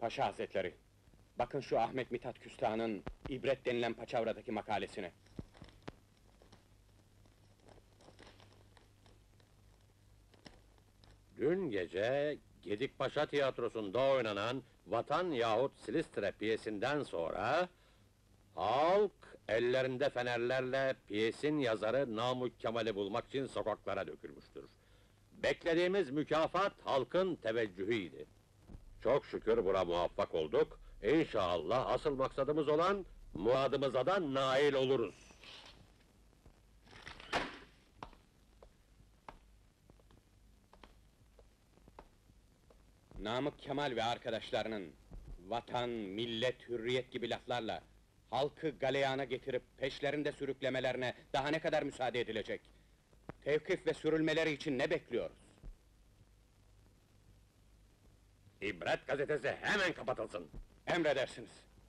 Paşa Hazretleri, bakın şu Ahmet Mithat Küstah'ın ibret denilen paçavradaki makalesine. Dün gece Gedikpaşa Tiyatrosu'nda oynanan Vatan yahut Silistre piyesinden sonra halk ellerinde fenerlerle piyesin yazarı Namık Kemal'i bulmak için sokaklara dökülmüştür. Beklediğimiz mükafat halkın teveccühüydü. Çok şükür buna muvaffak olduk. İnşallah asıl maksadımız olan muradımıza da nail oluruz. Namık Kemal ve arkadaşlarının vatan, millet, hürriyet gibi laflarla halkı galeyana getirip peşlerinde sürüklemelerine daha ne kadar müsaade edilecek? Tevkif ve sürülmeleri için ne bekliyoruz? İbret gazetesi hemen kapatılsın. Emredersiniz.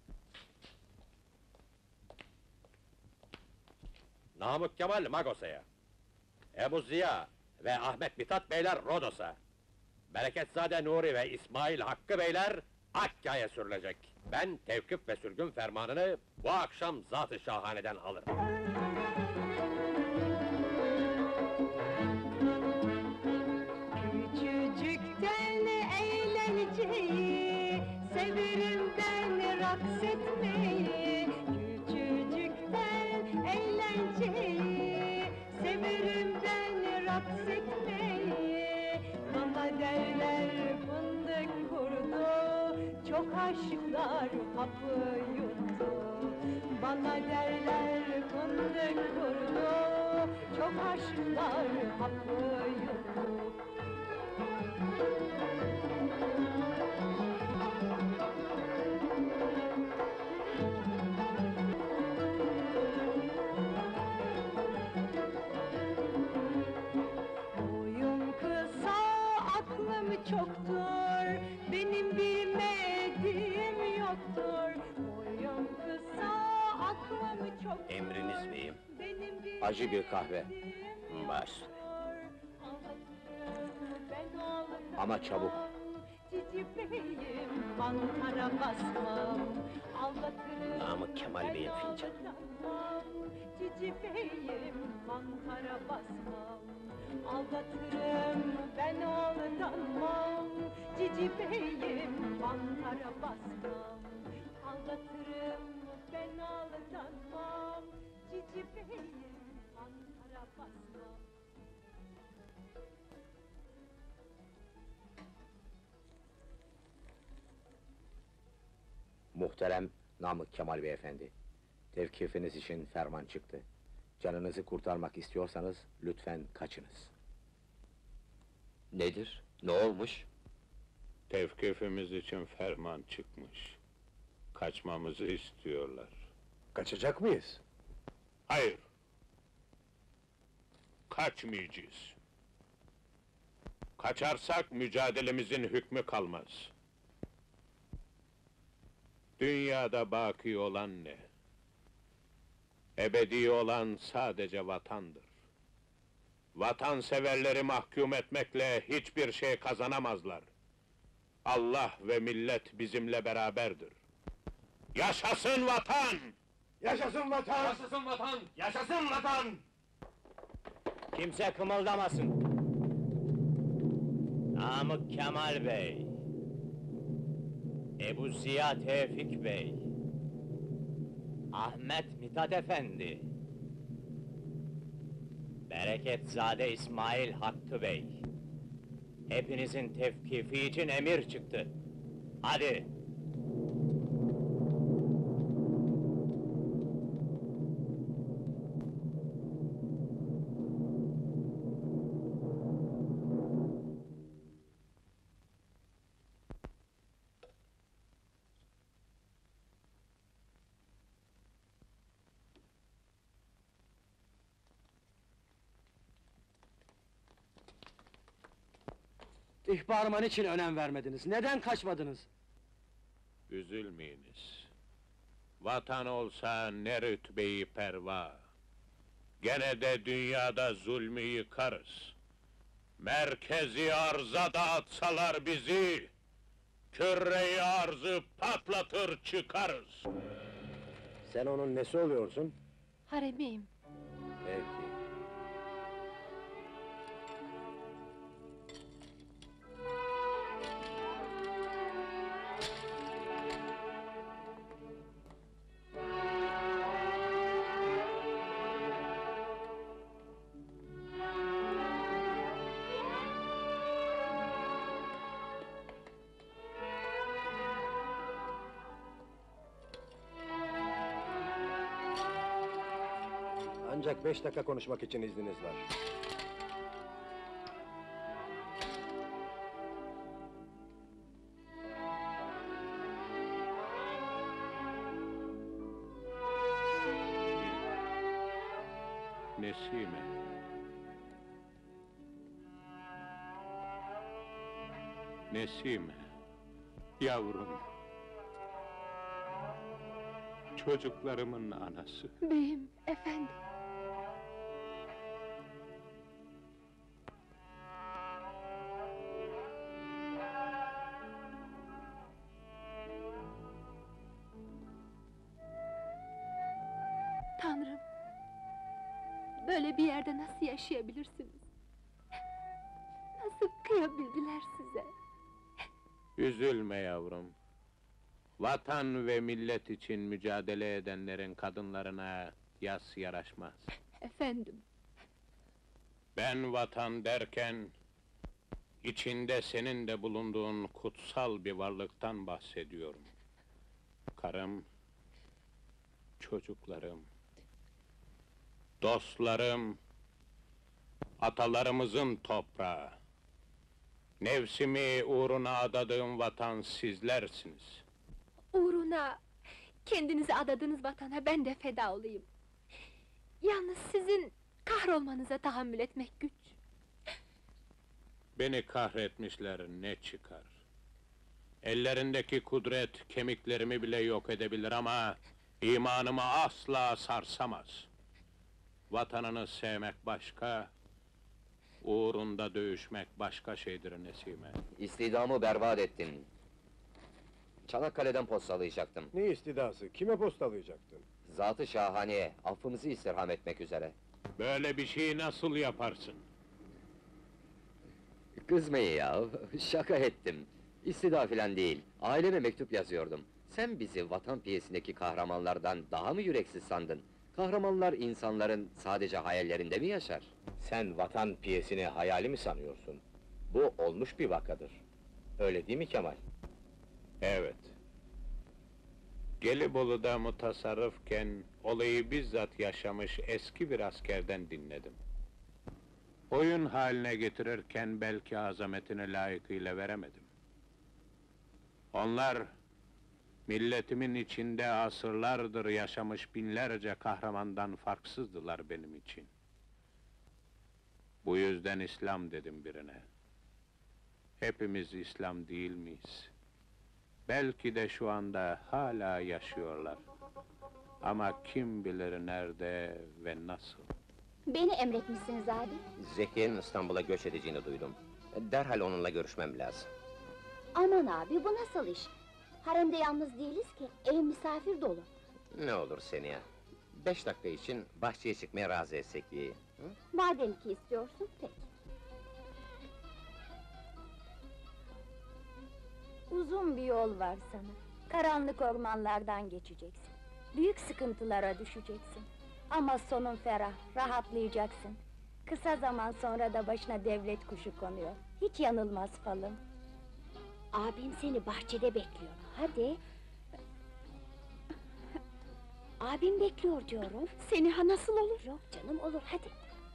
Namık Kemal Magosa'ya, Ebu Ziya ve Ahmet Mithat Beyler Rodos'a, Bereketzade Nuri ve İsmail Hakkı Beyler Akka'ya sürülecek. Ben tevkif ve sürgün fermanını bu akşam Zat-ı Şahane'den alırım. Küçücükten eğlenceyi severim ben raks etmeyi. Küçücükten eğlenceyi severim ben raks etmeyi. Bana derler fındık kurdu, çok aşıklar hapı yuttu. Bana derler fındık kurdu, çok aşıklar hapı yuttu. Boyum kısa, aklım çoktur, benim bilmediğim yoktur. Boyum kısa, aklım çoktur. Emriniz beyim. Benim Acı bir kahve. bilmediğim Baş. Ben oğlum Ama çabuk. Cici beyim, mantara basmam. Aldatırım. Namık Kemal Bey'in ben fincanı. aldanmam. Cici beyim, mantara basmam. Aldatırım, ben aldanmam. Cici beyim, mantara basmam. Aldatırım, ben aldanmam. Cici beyim, mantara basmam. Muhterem Namık Kemal Beyefendi, tevkifiniz için ferman çıktı. Canınızı kurtarmak istiyorsanız lütfen kaçınız. Nedir? Ne olmuş? Tevkifimiz için ferman çıkmış. Kaçmamızı istiyorlar. Kaçacak mıyız? Hayır! Kaçmayacağız. Kaçarsak mücadelemizin hükmü kalmaz. Dünyada baki olan ne? Ebedi olan sadece vatandır. Vatanseverleri mahkum etmekle hiçbir şey kazanamazlar. Allah ve millet bizimle beraberdir. Yaşasın vatan! Yaşasın vatan! Yaşasın vatan! Yaşasın vatan! Kimse kımıldamasın! Namık Kemal Bey, Ebu Ziya Tevfik Bey, Ahmet Mithat Efendi, Bereketzade İsmail Hakkı Bey, hepinizin tevkifi için emir çıktı. Hadi! İhbarıma niçin önem vermediniz? Neden kaçmadınız? Üzülmeyiniz. Vatan olsa ne rütbeyi perva. Gene de dünyada zulmü yıkarız. Merkezi arza dağıtsalar bizi, küre-i arzı patlatır çıkarız. Sen onun nesi oluyorsun? Haremiyim. Peki. Ancak 5 dakika konuşmak için izniniz var. Nesime. Nesime. Yavrum. Çocuklarımın anası. Beyim, efendim. Tanrım, böyle bir yerde nasıl yaşayabilirsiniz? Nasıl kıyabildiler size? Üzülme yavrum. Vatan ve millet için mücadele edenlerin kadınlarına yas yaraşmaz. Efendim, Ben vatan derken, içinde senin de bulunduğun kutsal bir varlıktan bahsediyorum. Karım, çocuklarım, dostlarım, atalarımızın toprağı. Nefsimi uğruna adadığım vatan sizlersiniz. uğruna, kendinizi adadığınız vatana ben de feda olayım. Yalnız sizin kahrolmanıza tahammül etmek güç. Beni kahretmişler, ne çıkar? Ellerindeki kudret kemiklerimi bile yok edebilir ama imanımı asla sarsamaz. Vatanını sevmek başka, uğrunda dövüşmek başka şeydir Nesime. İstidamı berbat ettin. Çanakkale'den postalayacaktım. Ne istidası? Kime postalayacaktın? Zat-ı şahaneye, affınızı istirham etmek üzere. Böyle bir şeyi nasıl yaparsın? Kızmayın ya, şaka ettim. İstida filan değil, aileme mektup yazıyordum. Sen bizi vatan piyesindeki kahramanlardan daha mı yüreksiz sandın? Kahramanlar insanların sadece hayallerinde mi yaşar? Sen vatan piyesini hayali mi sanıyorsun? Bu olmuş bir vakadır. Öyle değil mi Kemal? Evet. Gelibolu'da mutasarrıfken olayı bizzat yaşamış eski bir askerden dinledim. Oyun haline getirirken belki azametini layıkıyla veremedim. Onlar, milletimin içinde asırlardır yaşamış binlerce kahramandan farksızdılar benim için. Bu yüzden İslam dedim birine. Hepimiz İslam değil miyiz? Belki de şu anda hala yaşıyorlar. Ama kim bilir nerede ve nasıl? Beni emretmişsiniz abi. Zekiye'nin İstanbul'a göç edeceğini duydum. Derhal onunla görüşmem lazım. Aman abi, bu nasıl iş? Haremde yalnız değiliz ki, ev misafir dolu. Ne olur seni ya. 5 dakika için bahçeye çıkmaya razı etsek iyi. Madem ki istiyorsun, peki. Uzun bir yol var sana. Karanlık ormanlardan geçeceksin. Büyük sıkıntılara düşeceksin. Ama sonun ferah, rahatlayacaksın. Kısa zaman sonra da başına devlet kuşu konuyor. Hiç yanılmaz falım. Abim seni bahçede bekliyor, hadi! Abim bekliyor diyorum. Seni ha nasıl olur? Yok canım, olur, hadi!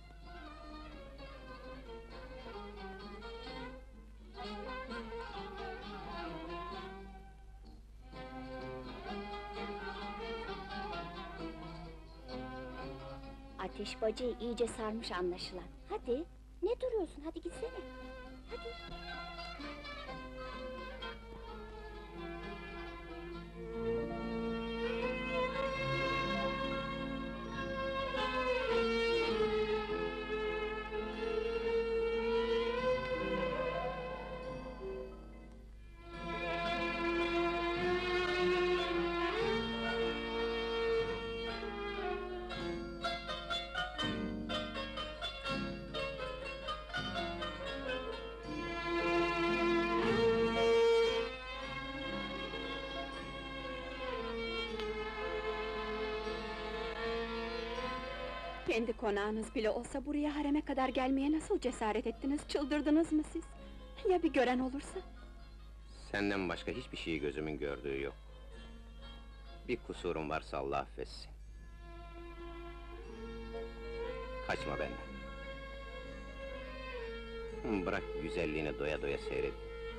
Ateş bacayı iyice sarmış anlaşılan. Hadi, ne duruyorsun, hadi gitsene! Hadi! Kendi konağınız bile olsa buraya hareme kadar gelmeye nasıl cesaret ettiniz? Çıldırdınız mı siz? Ya bir gören olursa? Senden başka hiçbir şeyi gözümün gördüğü yok. Bir kusurum varsa Allah affetsin. Kaçma benden. Bırak güzelliğini doya doya seyret.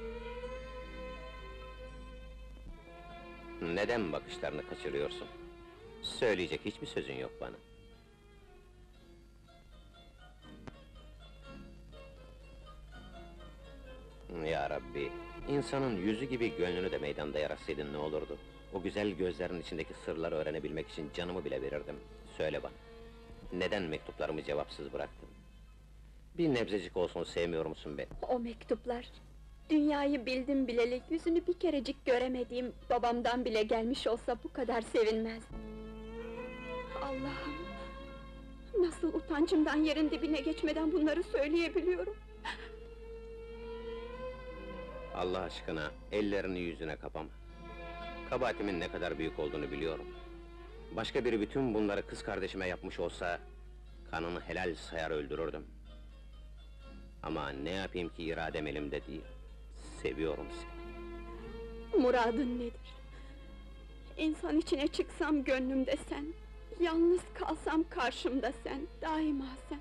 Neden bakışlarını kaçırıyorsun? Söyleyecek hiçbir sözün yok bana. Ya Rabbi, insanın yüzü gibi gönlünü de meydanda yaratsaydın ne olurdu? O güzel gözlerin içindeki sırları öğrenebilmek için canımı bile verirdim. Söyle bana, neden mektuplarımı cevapsız bıraktın? Bir nebzecik olsun sevmiyor musun beni? O mektuplar... Dünyayı bildim bileli, yüzünü bir kerecik göremediğim babamdan bile gelmiş olsa bu kadar sevinmezdim. Allah'ım! Nasıl utancımdan yerin dibine geçmeden bunları söyleyebiliyorum? Allah aşkına, ellerini yüzüne kapama. Kabahatimin ne kadar büyük olduğunu biliyorum. Başka biri bütün bunları kız kardeşime yapmış olsa... ...kanını helal sayar öldürürdüm. Ama ne yapayım ki iradem elimde değil. Seviyorum seni. Muradın nedir? İnsan içine çıksam gönlümde sen... ...yalnız kalsam karşımda sen, daima sen.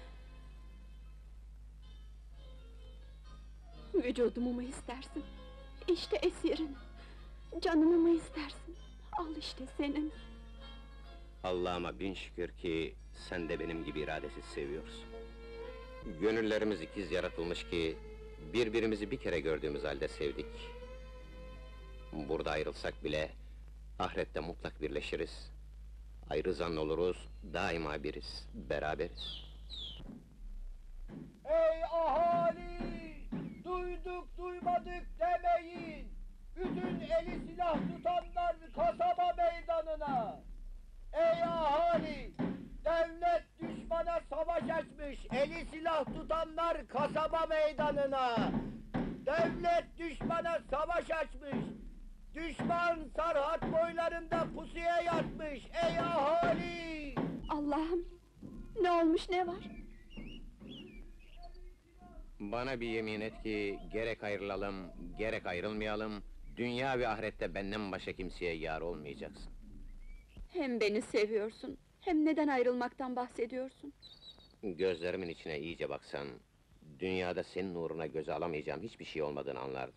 Vücudumu mu istersin? İşte esirin. Canımı mı istersin? Al işte senin. Allah'ıma bin şükür ki... ...sen de benim gibi iradesiz seviyorsun. Gönüllerimiz ikiz yaratılmış ki... ...birbirimizi bir kere gördüğümüz halde sevdik. Burada ayrılsak bile... ...ahirette mutlak birleşiriz. Ayrı zan oluruz, daima biriz, beraberiz. Ey ahali! Duyduk duymadık demeyin! Bütün eli silah tutanlar kasaba meydanına! Ey ahali! Devlet düşmana savaş açmış, eli silah tutanlar kasaba meydanına! Devlet düşmana savaş açmış! Düşman Sarhat boylarında pusuya yatmış, ey ahali! Allah'ım! Ne olmuş, ne var? Bana bir yemin et ki, gerek ayrılalım, gerek ayrılmayalım... ...dünya ve ahirette benden başka kimseye yar olmayacaksın. Hem beni seviyorsun, hem neden ayrılmaktan bahsediyorsun? Gözlerimin içine iyice baksan... ...dünyada senin uğruna göze alamayacağım hiçbir şey olmadığını anlardın.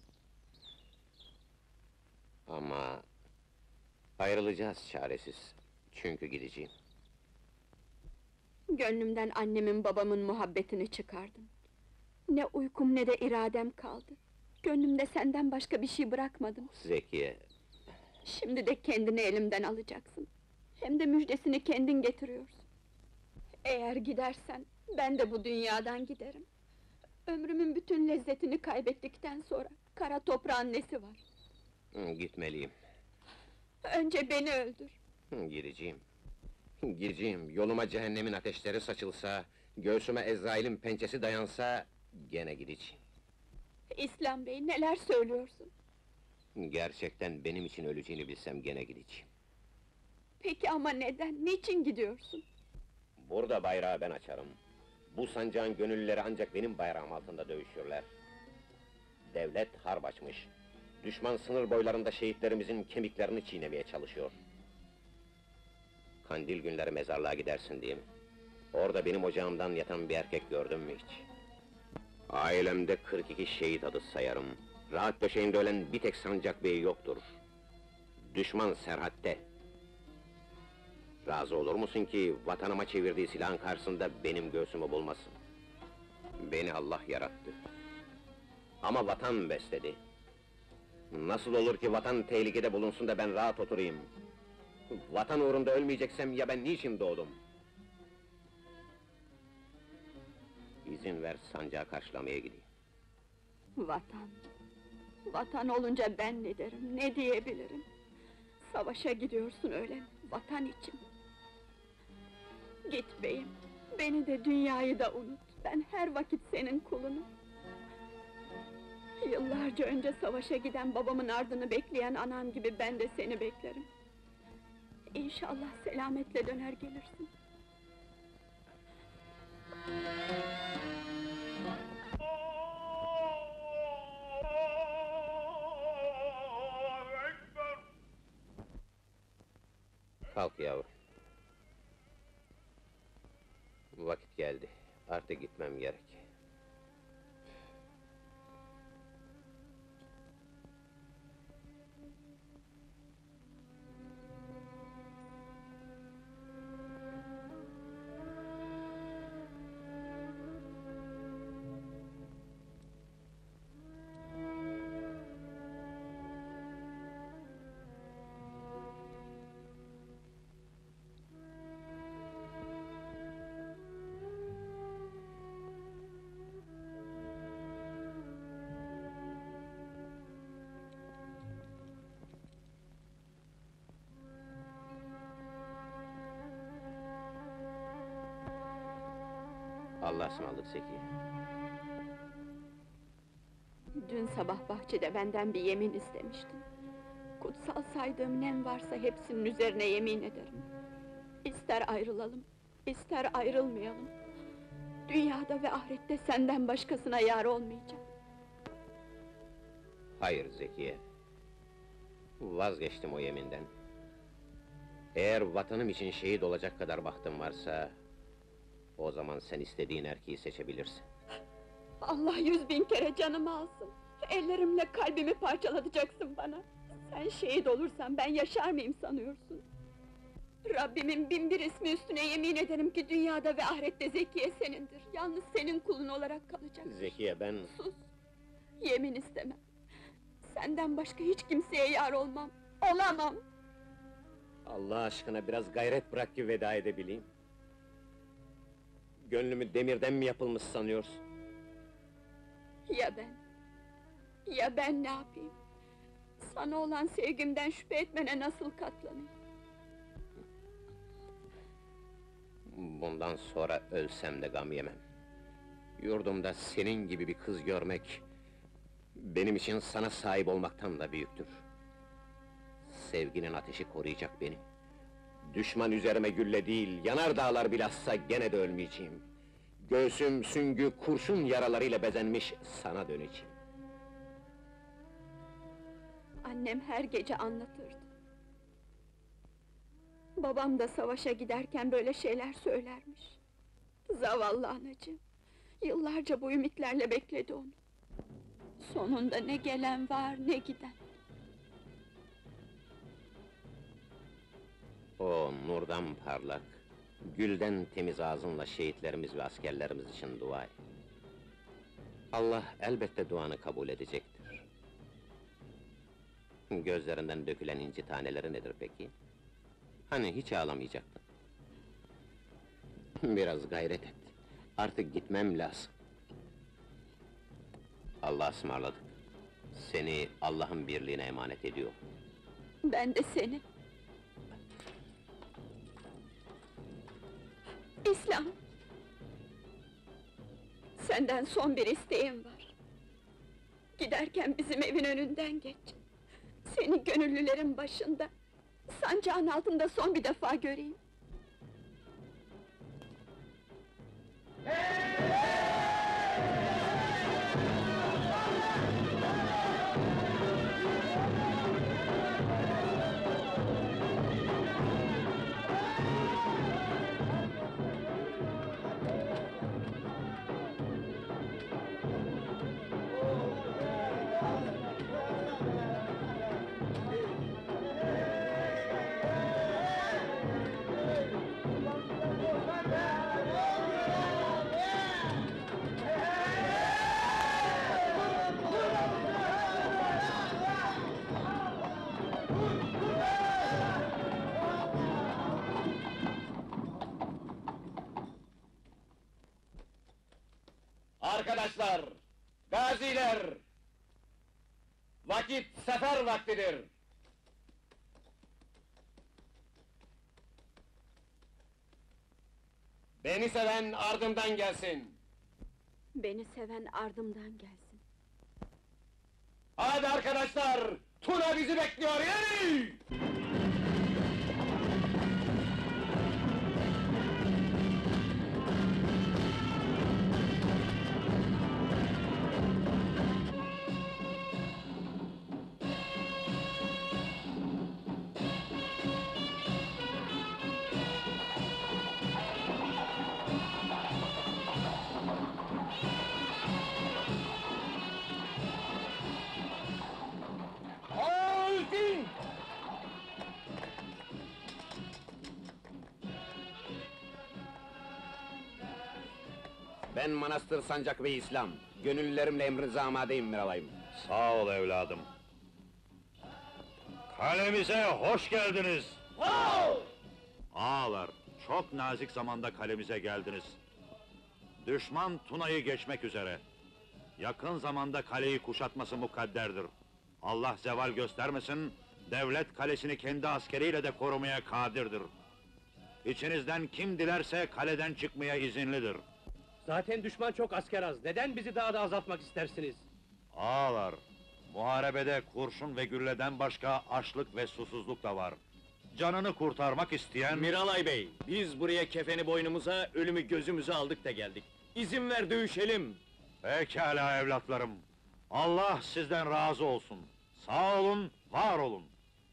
Ama... ...ayrılacağız çaresiz, çünkü gideceğim. Gönlümden annemin babamın muhabbetini çıkardın. Ne uykum ne de iradem kaldı. Gönlümde senden başka bir şey bırakmadım. Zekiye... Şimdi de kendini elimden alacaksın. Hem de müjdesini kendin getiriyorsun. Eğer gidersen, ben de bu dünyadan giderim. Ömrümün bütün lezzetini kaybettikten sonra, kara toprağın nesi var? Gitmeliyim. Önce beni öldür. Gideceğim. Gideceğim, yoluma cehennemin ateşleri saçılsa... ...göğsüme Ezrail'in pençesi dayansa... ...gene gideceğim. İslam Bey, neler söylüyorsun? Gerçekten benim için öleceğini bilsem gene gideceğim. Peki ama neden, niçin gidiyorsun? Burada bayrağı ben açarım. Bu sancağın gönüllüleri ancak benim bayrağım altında dövüşürler. Devlet harp açmış. Düşman sınır boylarında şehitlerimizin kemiklerini çiğnemeye çalışıyor. Kandil günleri mezarlığa gidersin diyeyim. Orada benim ocağımdan yatan bir erkek gördün mü hiç? Ailemde 42 şehit adı sayarım. Rahat döşeğinde ölen bir tek sancak beyi yoktur. Düşman serhatte. Razı olur musun ki vatanıma çevirdiği silahın karşısında benim göğsümü bulmasın? Beni Allah yarattı. Ama vatan besledi. Nasıl olur ki vatan tehlikede bulunsun da ben rahat oturayım? Vatan uğrunda ölmeyeceksem ya ben niçin doğdum? İzin ver sancağı karşılamaya gideyim. Vatan! Vatan olunca ben ne derim, ne diyebilirim? Savaşa gidiyorsun öyle mi, vatan için? Git beyim, beni de dünyayı da unut, ben her vakit senin kulunum. Yıllarca önce savaşa giden babamın ardını bekleyen anam gibi ben de seni beklerim. İnşallah selametle döner gelirsin. Kalk yavrum. Vakit geldi. Artık gitmem gerek. Allah'a ısmarladık Zekiye. Dün sabah bahçede benden bir yemin istemiştin. Kutsal saydığım nem varsa hepsinin üzerine yemin ederim. İster ayrılalım, ister ayrılmayalım. Dünyada ve ahirette senden başkasına yar olmayacağım. Hayır Zekiye. Vazgeçtim o yeminden. Eğer vatanım için şehit olacak kadar bahtım varsa... o zaman sen istediğin erkeği seçebilirsin. Allah 100.000 kere canımı alsın. Ellerimle kalbimi parçalatacaksın bana. Sen şehit olursan ben yaşar mıyım sanıyorsun? Rabbimin 1001 ismi üstüne yemin ederim ki dünyada ve ahirette Zekiye senindir. Yalnız senin kulun olarak kalacak. Zekiye ben... Sus! Yemin istemem. Senden başka hiç kimseye yar olmam. Olamam! Allah aşkına biraz gayret bırak ki veda edebileyim. Gönlümü demirden mi yapılmış sanıyorsun? Ya ben? Ya ben ne yapayım? Sana olan sevgimden şüphe etmene nasıl katlanayım? Bundan sonra ölsem de gam yemem. Yurdumda senin gibi bir kız görmek... benim için sana sahip olmaktan da büyüktür. Sevginin ateşi koruyacak beni. Düşman üzerime gülle değil, yanar dağlar bilhassa gene de ölmeyeceğim. Göğsüm süngü kurşun yaralarıyla bezenmiş, sana döneceğim. Annem her gece anlatırdı. Babam da savaşa giderken böyle şeyler söylermiş. Zavallı anacığım! Yıllarca bu ümitlerle bekledi onu. Sonunda ne gelen var, ne giden. O nurdan parlak, gülden temiz ağzınla şehitlerimiz ve askerlerimiz için dua et. Allah elbette duanı kabul edecektir. Gözlerinden dökülen inci taneleri nedir peki? Hani hiç ağlamayacaktın? Biraz gayret et. Artık gitmem lazım. Allah'a ısmarladık. Seni Allah'ın birliğine emanet ediyor. Ben de seni. İslam! Senden son bir isteğim var. Giderken bizim evin önünden geç. Seni gönüllülerin başında, sancağın altında son bir defa göreyim. Arkadaşlar, gaziler! Vakit sefer vaktidir! Beni seven ardımdan gelsin! Beni seven ardımdan gelsin. Hadi arkadaşlar! Tuna bizi bekliyor, yürü! Ben Manastır Sancak Bey İslam. Gönüllülerimle emrinize amadeyim Miralayım. Sağ ol evladım. Kalemize hoş geldiniz. Ağalar, çok nazik zamanda kalemize geldiniz. Düşman Tuna'yı geçmek üzere. Yakın zamanda kaleyi kuşatması mukadderdir. Allah zeval göstermesin, devlet kalesini kendi askeriyle de korumaya kadirdir. İçinizden kim dilerse kaleden çıkmaya izinlidir. Zaten düşman çok asker az. Neden bizi daha da azaltmak istersiniz? Ağalar, muharebede kurşun ve gülleden başka açlık ve susuzluk da var. Canını kurtarmak isteyen... Miralay Bey, biz buraya kefeni boynumuza, ölümü gözümüze aldık da geldik. İzin ver dövüşelim. Pekala evlatlarım. Allah sizden razı olsun. Sağ olun, var olun.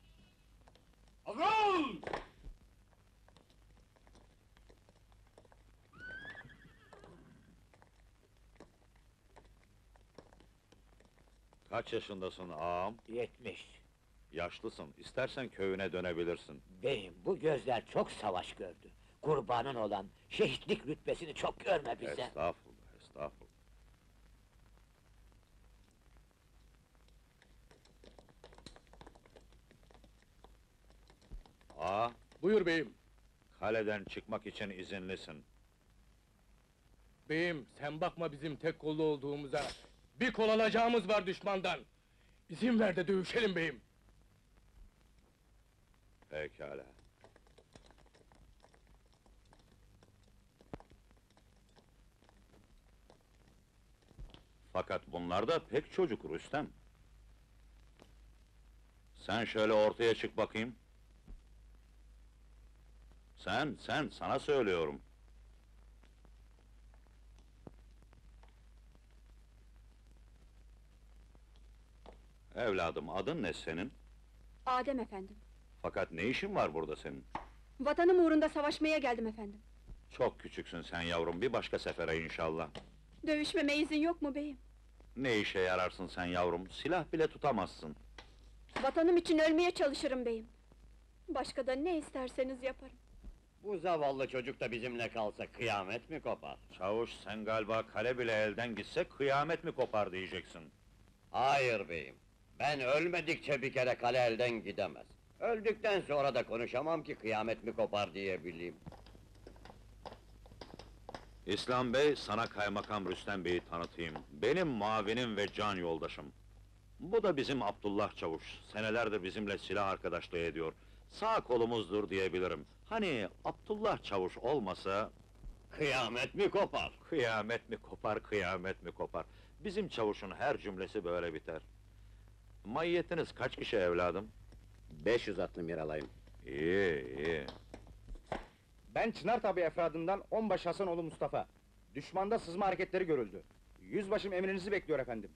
Kaç yaşındasın ağam? 70. Yaşlısın, istersen köyüne dönebilirsin. Beyim, bu gözler çok savaş gördü. Kurbanın olan şehitlik rütbesini çok görme bize. Estağfurullah, estağfurullah. Ağa, Buyur beyim. kaleden çıkmak için izinlisin. Beyim, sen bakma bizim tek kollu olduğumuza. Bir kol alacağımız var düşmandan. İzin ver de dövüşelim beyim. Pekala. Fakat bunlar da pek çocuk Rüstem. Sen şöyle ortaya çık bakayım. Sen, sana söylüyorum. Evladım, adın ne senin? Adem efendim. Fakat ne işin var burada senin? Vatanım uğrunda savaşmaya geldim efendim. Çok küçüksün sen yavrum, bir başka sefere inşallah. Dövüşmeme izin yok mu beyim? Ne işe yararsın sen yavrum, silah bile tutamazsın. Vatanım için ölmeye çalışırım beyim. Başka da ne isterseniz yaparım. Bu zavallı çocuk da bizimle kalsa kıyamet mi kopar? Çavuş, sen galiba kale bile elden gitse kıyamet mi kopar diyeceksin. Hayır beyim. Ben ölmedikçe bir kere kale elden gidemez. Öldükten sonra da konuşamam ki kıyamet mi kopar diyebileyim. İslam Bey, sana Kaymakam Rüstem Bey'i tanıtayım. Benim muavinim ve can yoldaşım. Bu da bizim Abdullah Çavuş. Senelerdir bizimle silah arkadaşlığı ediyor. Sağ kolumuzdur diyebilirim. Hani Abdullah Çavuş olmasa... Kıyamet mi kopar? Kıyamet mi kopar, kıyamet mi kopar? Bizim çavuşun her cümlesi böyle biter. Maiyetiniz kaç kişi evladım? 500 atlı Miralayım. İyi. Ben Çınar Tabi efradından Onbaşı Hasanoğlu Mustafa. Düşmanda sızma hareketleri görüldü. Yüzbaşım emrinizi bekliyor efendim.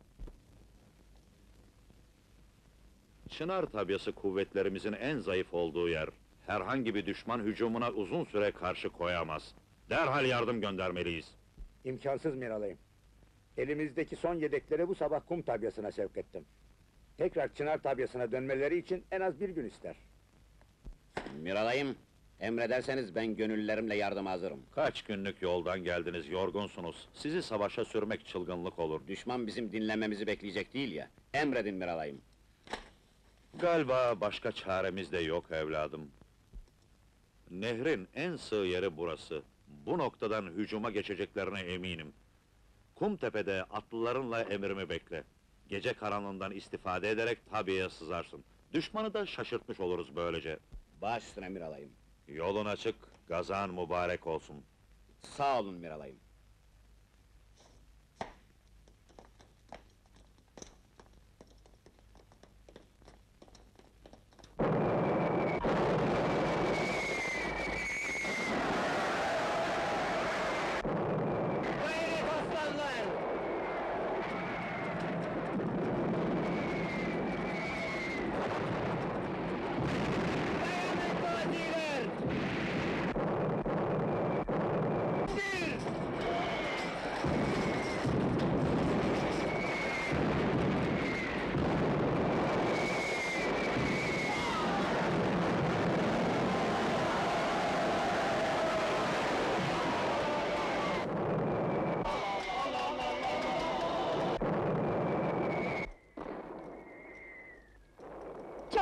Çınar tabyası kuvvetlerimizin en zayıf olduğu yer. Herhangi bir düşman hücumuna uzun süre karşı koyamaz. Derhal yardım göndermeliyiz. İmkansız Miralayım. Elimizdeki son yedekleri bu sabah kum tabyasına sevk ettim. Tekrar Çınar tabyasına dönmeleri için en az bir gün ister. Miralayım, emrederseniz ben gönüllülerimle yardıma hazırım. Kaç günlük yoldan geldiniz, yorgunsunuz. Sizi savaşa sürmek çılgınlık olur. Düşman bizim dinlememizi bekleyecek değil ya. Emredin Miralayım. Galiba başka çaremiz de yok evladım. Nehrin en sığ yeri burası. Bu noktadan hücuma geçeceklerine eminim. Kumtepe'de atlılarınla emrimi bekle. Gece karanlığından istifade ederek tabiye sızarsın. Düşmanı da şaşırtmış oluruz böylece. Baş üstüne Miralayım. Yolun açık, gazan mübarek olsun. Sağ olun Miralayım.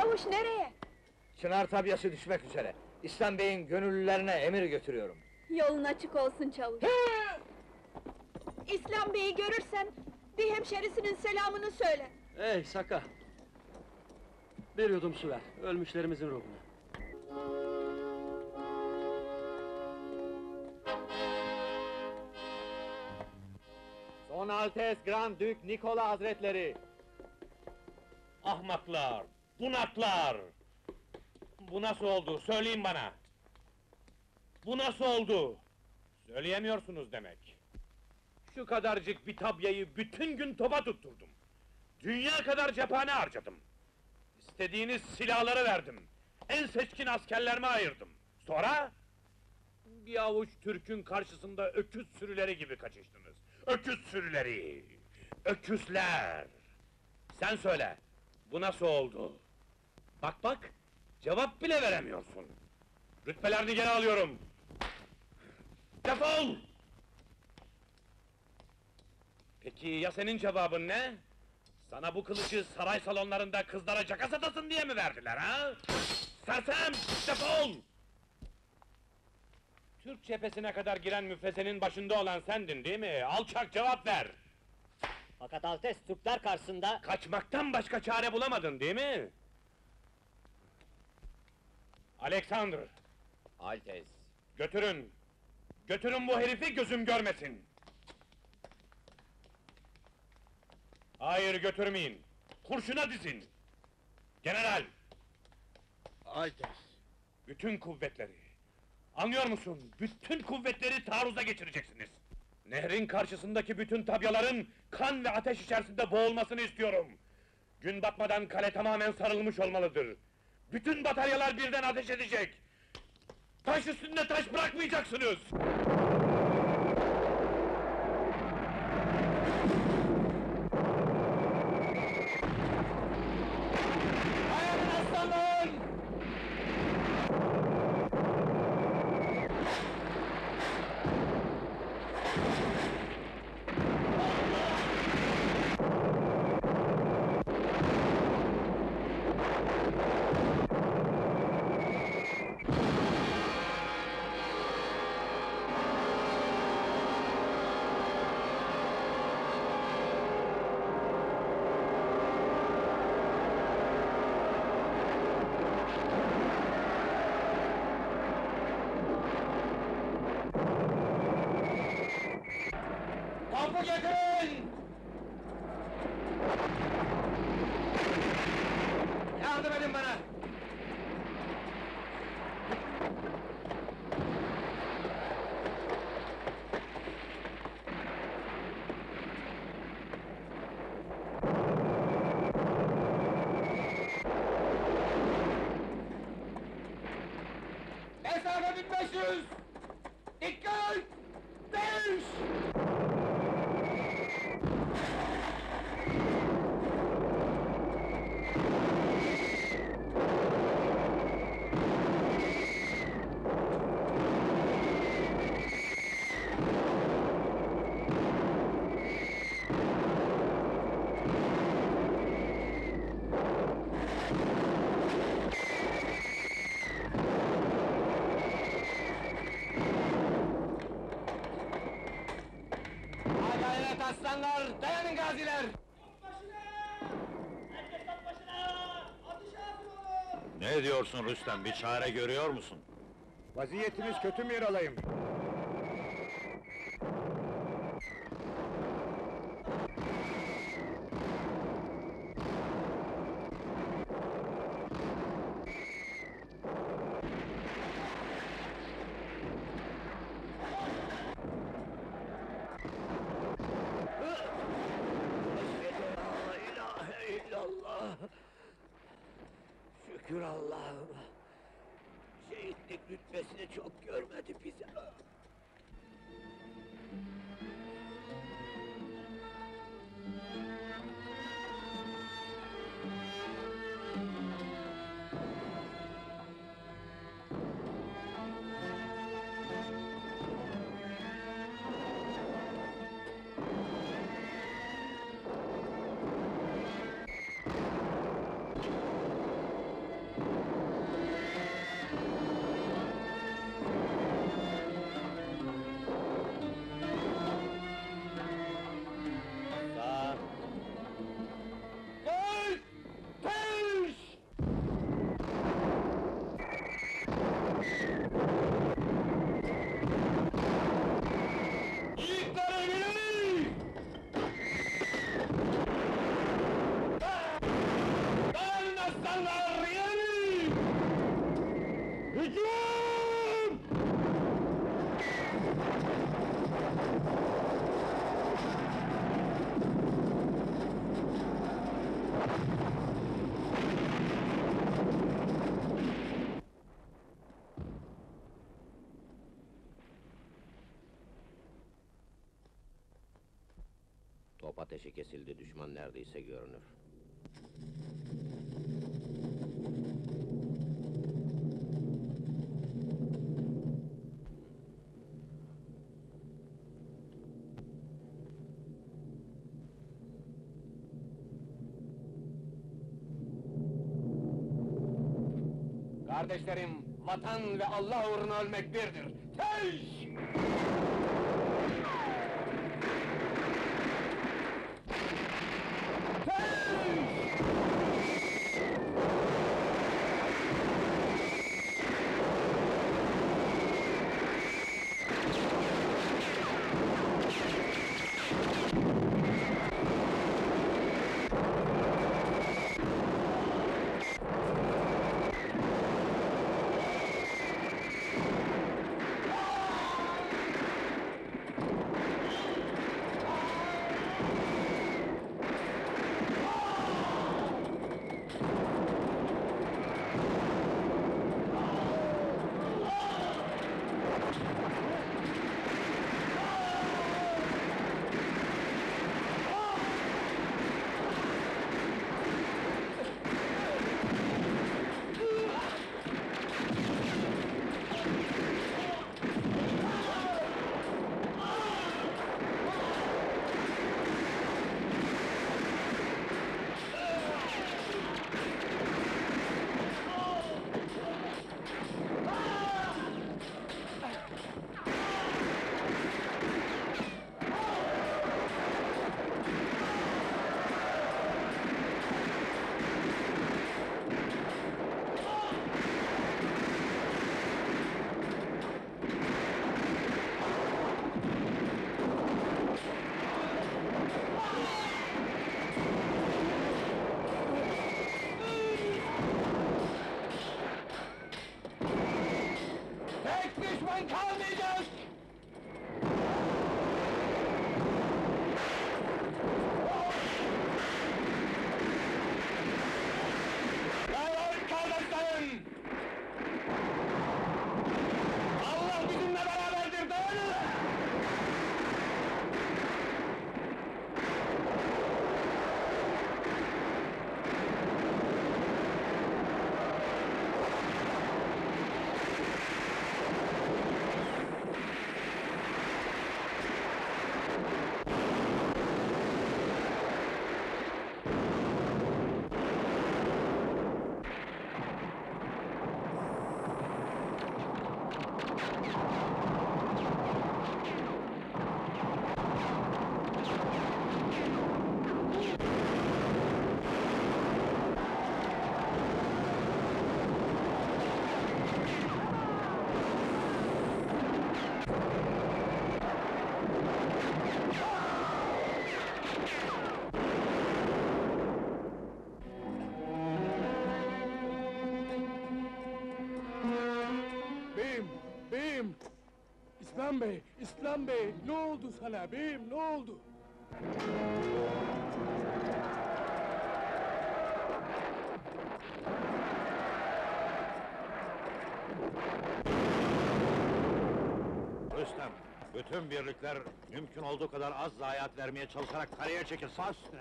Çavuş nereye? Çınar tabyası düşmek üzere. İslam Bey'in gönüllülerine emir götürüyorum. Yolun açık olsun çavuş. İslam Bey'i görürsen, bir hemşerisinin selamını söyle. Ey Saka! Bir yudum su ver, ölmüşlerimizin ruhuna. Son Altes Grand Dük Nikola Hazretleri. Ahmaklar, bunaklar! Bu nasıl oldu, söyleyin bana! Bu nasıl oldu? Söyleyemiyorsunuz demek. Şu kadarcık bir tabyayı bütün gün topa tutturdum. Dünya kadar cephane harcadım. İstediğiniz silahları verdim. En seçkin askerlerime ayırdım. Sonra? Bir avuç Türk'ün karşısında öküz sürüleri gibi kaçıştınız. Öküz sürüleri! Öküzler! Sen söyle, bu nasıl oldu? Bak bak, cevap bile veremiyorsun. Rütbelerini geri alıyorum. Defol! Peki ya senin cevabın ne? Sana bu kılıcı saray salonlarında kızlara caka satasın diye mi verdiler ha? Sersem! Defol! Türk cephesine kadar giren müfrezenin başında olan sendin değil mi? Alçak cevap ver! Fakat Altes, Türkler karşısında... Kaçmaktan başka çare bulamadın değil mi? Alexander! Altes, Götürün! Götürün bu herifi gözüm görmesin! Hayır götürmeyin! Kurşuna dizin! General! Altes. Bütün kuvvetleri! Anlıyor musun? Bütün kuvvetleri taarruza geçireceksiniz! Nehrin karşısındaki bütün tabyaların kan ve ateş içerisinde boğulmasını istiyorum! Gün batmadan kale tamamen sarılmış olmalıdır! Bütün bataryalar birden ateş edecek! Taş üstünde taş bırakmayacaksınız! Dayanın aslanlar! Tankı getirin! Yardım edin bana! Mesafe 1500! Dikkat! Düş! Hadi evet aslanlar, dayanın gaziler! Ne diyorsun Rüstem, bir çare görüyor musun? Vaziyetimiz kötü mü Miralayım? Şükür Allah'ım! Şehitlik rütbesini çok görmedi bize. Top ateşi kesildi, düşman neredeyse görünür. Kardeşlerim, vatan ve Allah uğruna ölmek birdir. Teş! İslam Bey, İslam Bey, ne oldu sana beyim, ne oldu? Rüstem, bütün birlikler mümkün olduğu kadar az zayiat vermeye çalışarak kaleye çekilsin. Baş üstüne.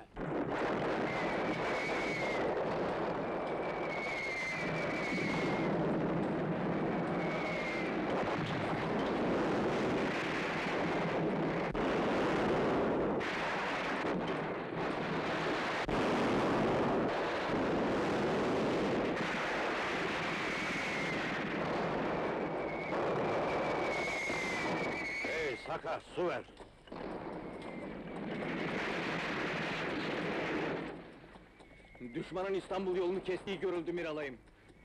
Hey Sakar, su ver! Düşmanın İstanbul yolunu kestiği görüldü Miralay'ım.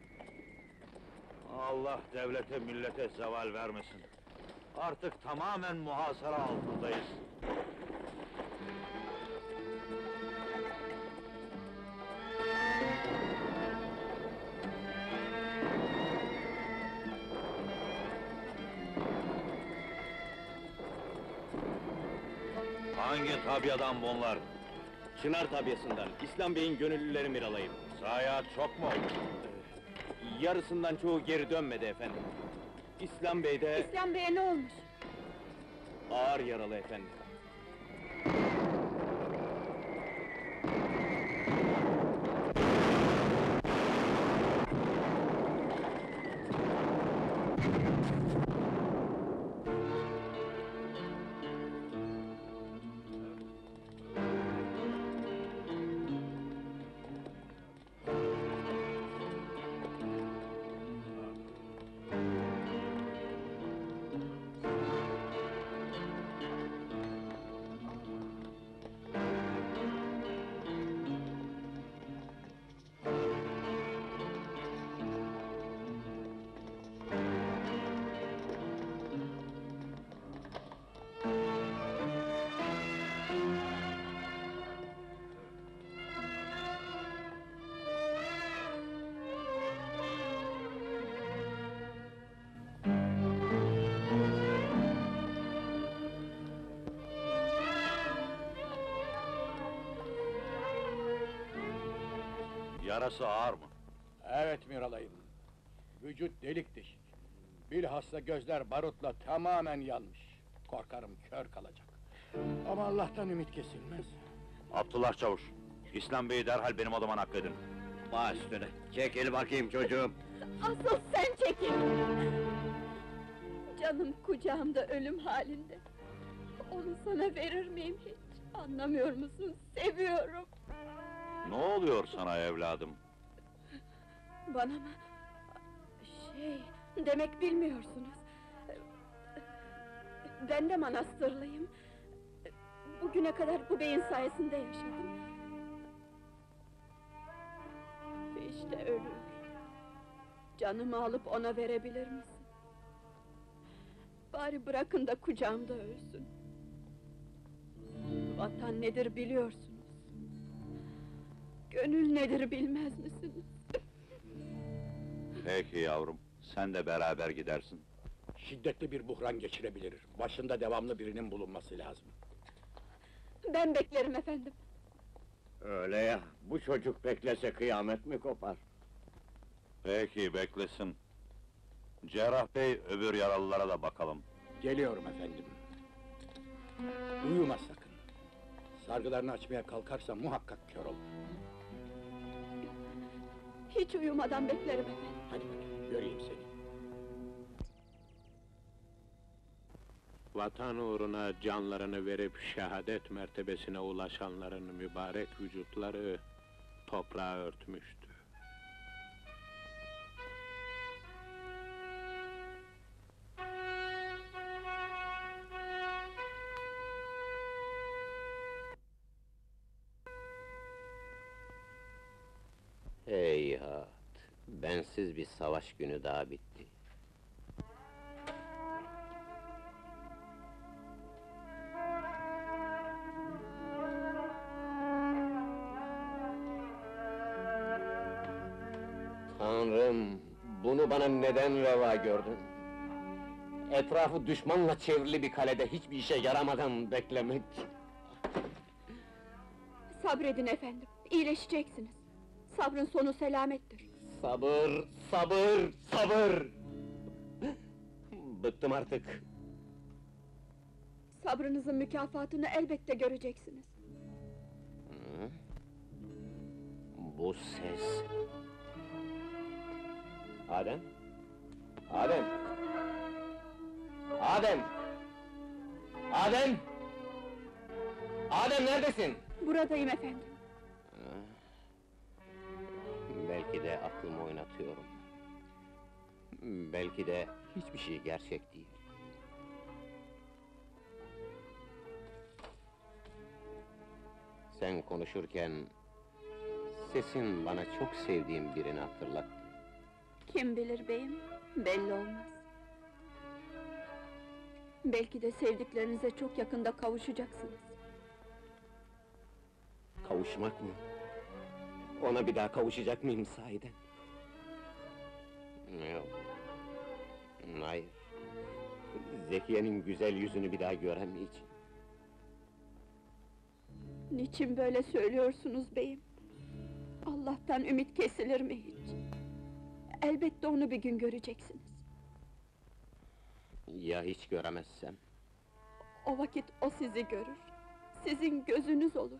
Allah devlete, millete zeval vermesin. Artık tamamen muhasara altındayız. Hangi tabiadan bunlar? Çınar tabiasından, İslam Bey'in gönüllüleri Miralay'ım. Zayiat çok mu? Yarısından çoğu geri dönmedi efendim. İslam Bey de İslam Bey'e ne olmuş? ağır yaralı efendim. Yarası ağır mı? Evet Miralay'ım. Vücut delik deşik. Bilhassa gözler barutla tamamen yanmış. Korkarım kör kalacak. Ama Allah'tan ümit kesilmez. Abdullah Çavuş, İslam Bey'i derhal benim odama nakledin. Baş üstüne. Çekil bakayım çocuğum. Asıl sen çekil! Canım kucağımda ölüm halinde. Onu sana verir miyim hiç? Anlamıyor musun? Seviyorum! Ne oluyor sana evladım? Bana mı? Demek bilmiyorsunuz. Ben de manastırlıyım. Bugüne kadar bu beyin sayesinde yaşadım. İşte ölür. Canımı alıp ona verebilir misin? Bari bırakın da kucağımda ölsün. Vatan nedir biliyorsunuz. Gönül nedir bilmez misiniz? Peki yavrum, sen de beraber gidersin. Şiddetli bir buhran geçirebilir. Başında devamlı birinin bulunması lazım. Ben beklerim efendim. Öyle ya, bu çocuk beklese kıyamet mi kopar? Peki, beklesin. Cerrah Bey, öbür yaralılara da bakalım. Geliyorum efendim. Uyuma sakın. Sargılarını açmaya kalkarsa muhakkak kör olur. Hiç uyumadan beklerim efendim. Hadi bakayım, göreyim seni. Vatan uğruna canlarını verip şehadet mertebesine ulaşanların mübarek vücutları toprağa örtmüştü. Heyhat! Bensiz bir savaş günü daha bitti. Tanrım! Bunu bana neden reva gördün? Etrafı düşmanla çevrili bir kalede hiçbir işe yaramadan beklemek... Sabredin efendim, iyileşeceksiniz. Sabrın sonu selamettir. Sabır, sabır, sabır! Bıktım artık. Sabrınızın mükafatını elbette göreceksiniz. Hı? Bu ses... Adem? Adem! Adem! Adem! Adem neredesin? Buradayım efendim. Belki de aklımı oynatıyorum. Belki de hiçbir şey gerçek değil. Sen konuşurken... sesin bana çok sevdiğim birini hatırlattı. Kim bilir beyim, belli olmaz. Belki de sevdiklerinize çok yakında kavuşacaksınız. Kavuşmak mı? Ona bir daha kavuşacak mıyım sahiden? Yok. Hayır. Zekiye'nin güzel yüzünü bir daha göremeyeceğim. Niçin böyle söylüyorsunuz beyim? Allah'tan ümit kesilir mi hiç? Elbette onu bir gün göreceksiniz. Ya hiç göremezsem? O vakit o sizi görür. Sizin gözünüz olur.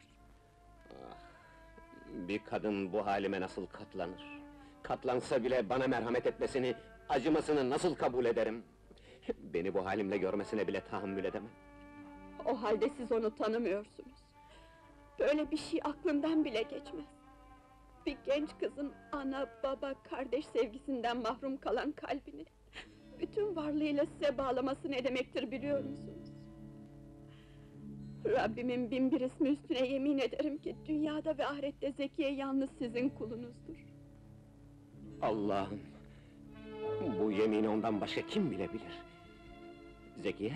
Bir kadın bu halime nasıl katlanır? Katlansa bile bana merhamet etmesini, acımasını nasıl kabul ederim? Beni bu halimle görmesine bile tahammül edemem. O halde siz onu tanımıyorsunuz. Böyle bir şey aklından bile geçmez. Bir genç kızın ana, baba, kardeş sevgisinden mahrum kalan kalbini... ...bütün varlığıyla size bağlaması ne demektir biliyor musunuz? Rabbimin bin bir ismi üstüne yemin ederim ki... ...dünyada ve ahirette Zekiye yalnız sizin kulunuzdur. Allah'ım! Bu yemini ondan başka kim bilebilir? Zekiye?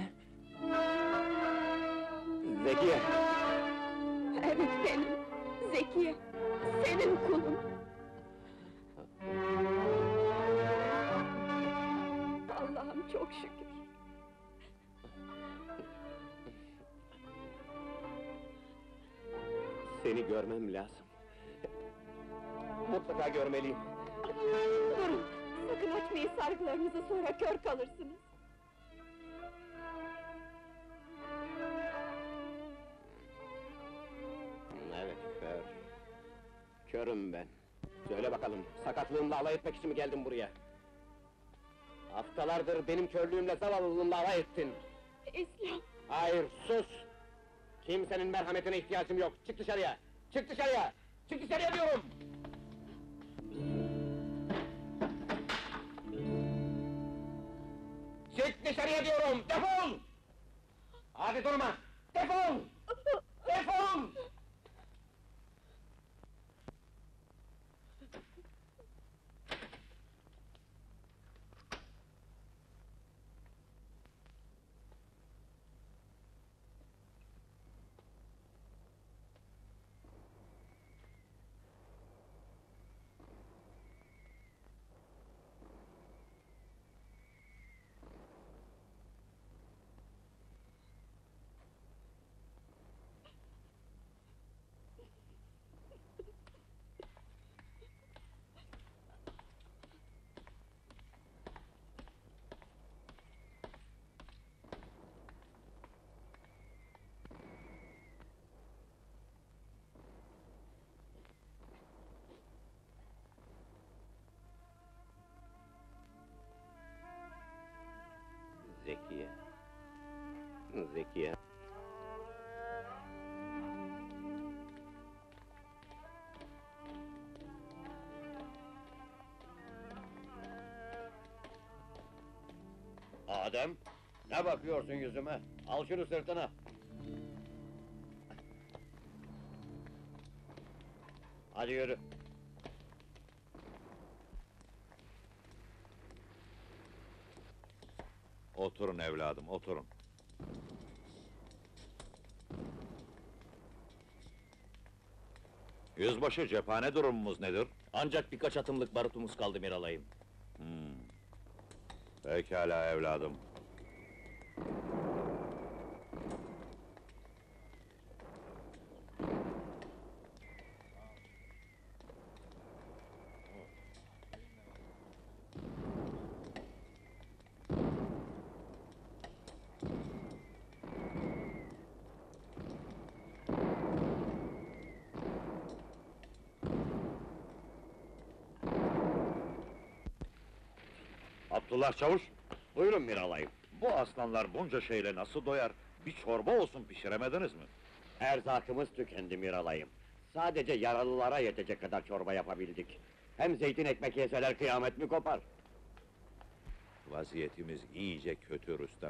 Zekiye! Evet benim, Zekiye, senin kulun. Allah'ım çok şükür. Seni görmem lazım. Mutlaka görmeliyim. Durun, sakın açmayın sargılarınızı, sonra kör kalırsınız. Evet, kör. Körüm ben. Söyle bakalım, sakatlığımla alay etmek için mi geldin buraya? Haftalardır benim körlüğümle, zavallılığımla alay ettin. İslam! Hayır, sus! Kimsenin merhametine ihtiyacım yok, çık dışarıya! Çık dışarıya! Çık dışarıya diyorum! Çık dışarıya diyorum, defol! Hadi durma, defol! Defol! Zekiye... Zekiye... Adem, ne bakıyorsun yüzüme? Al şunu sırtına! Hadi yürü! Oturun evladım, oturun. Yüzbaşı, cephane durumumuz nedir? Ancak birkaç atımlık barutumuz kaldı Miralay'ım. Pekala evladım. Abdullah Çavuş, Buyurun Miralay'ım. bu aslanlar bunca şeyle nasıl doyar? Bir çorba olsun pişiremediniz mi? Erzakımız tükendi Miralay'ım. Sadece yaralılara yetecek kadar çorba yapabildik. Hem zeytin ekmek yeseler kıyamet mi kopar? Vaziyetimiz iyice kötü Rüstem.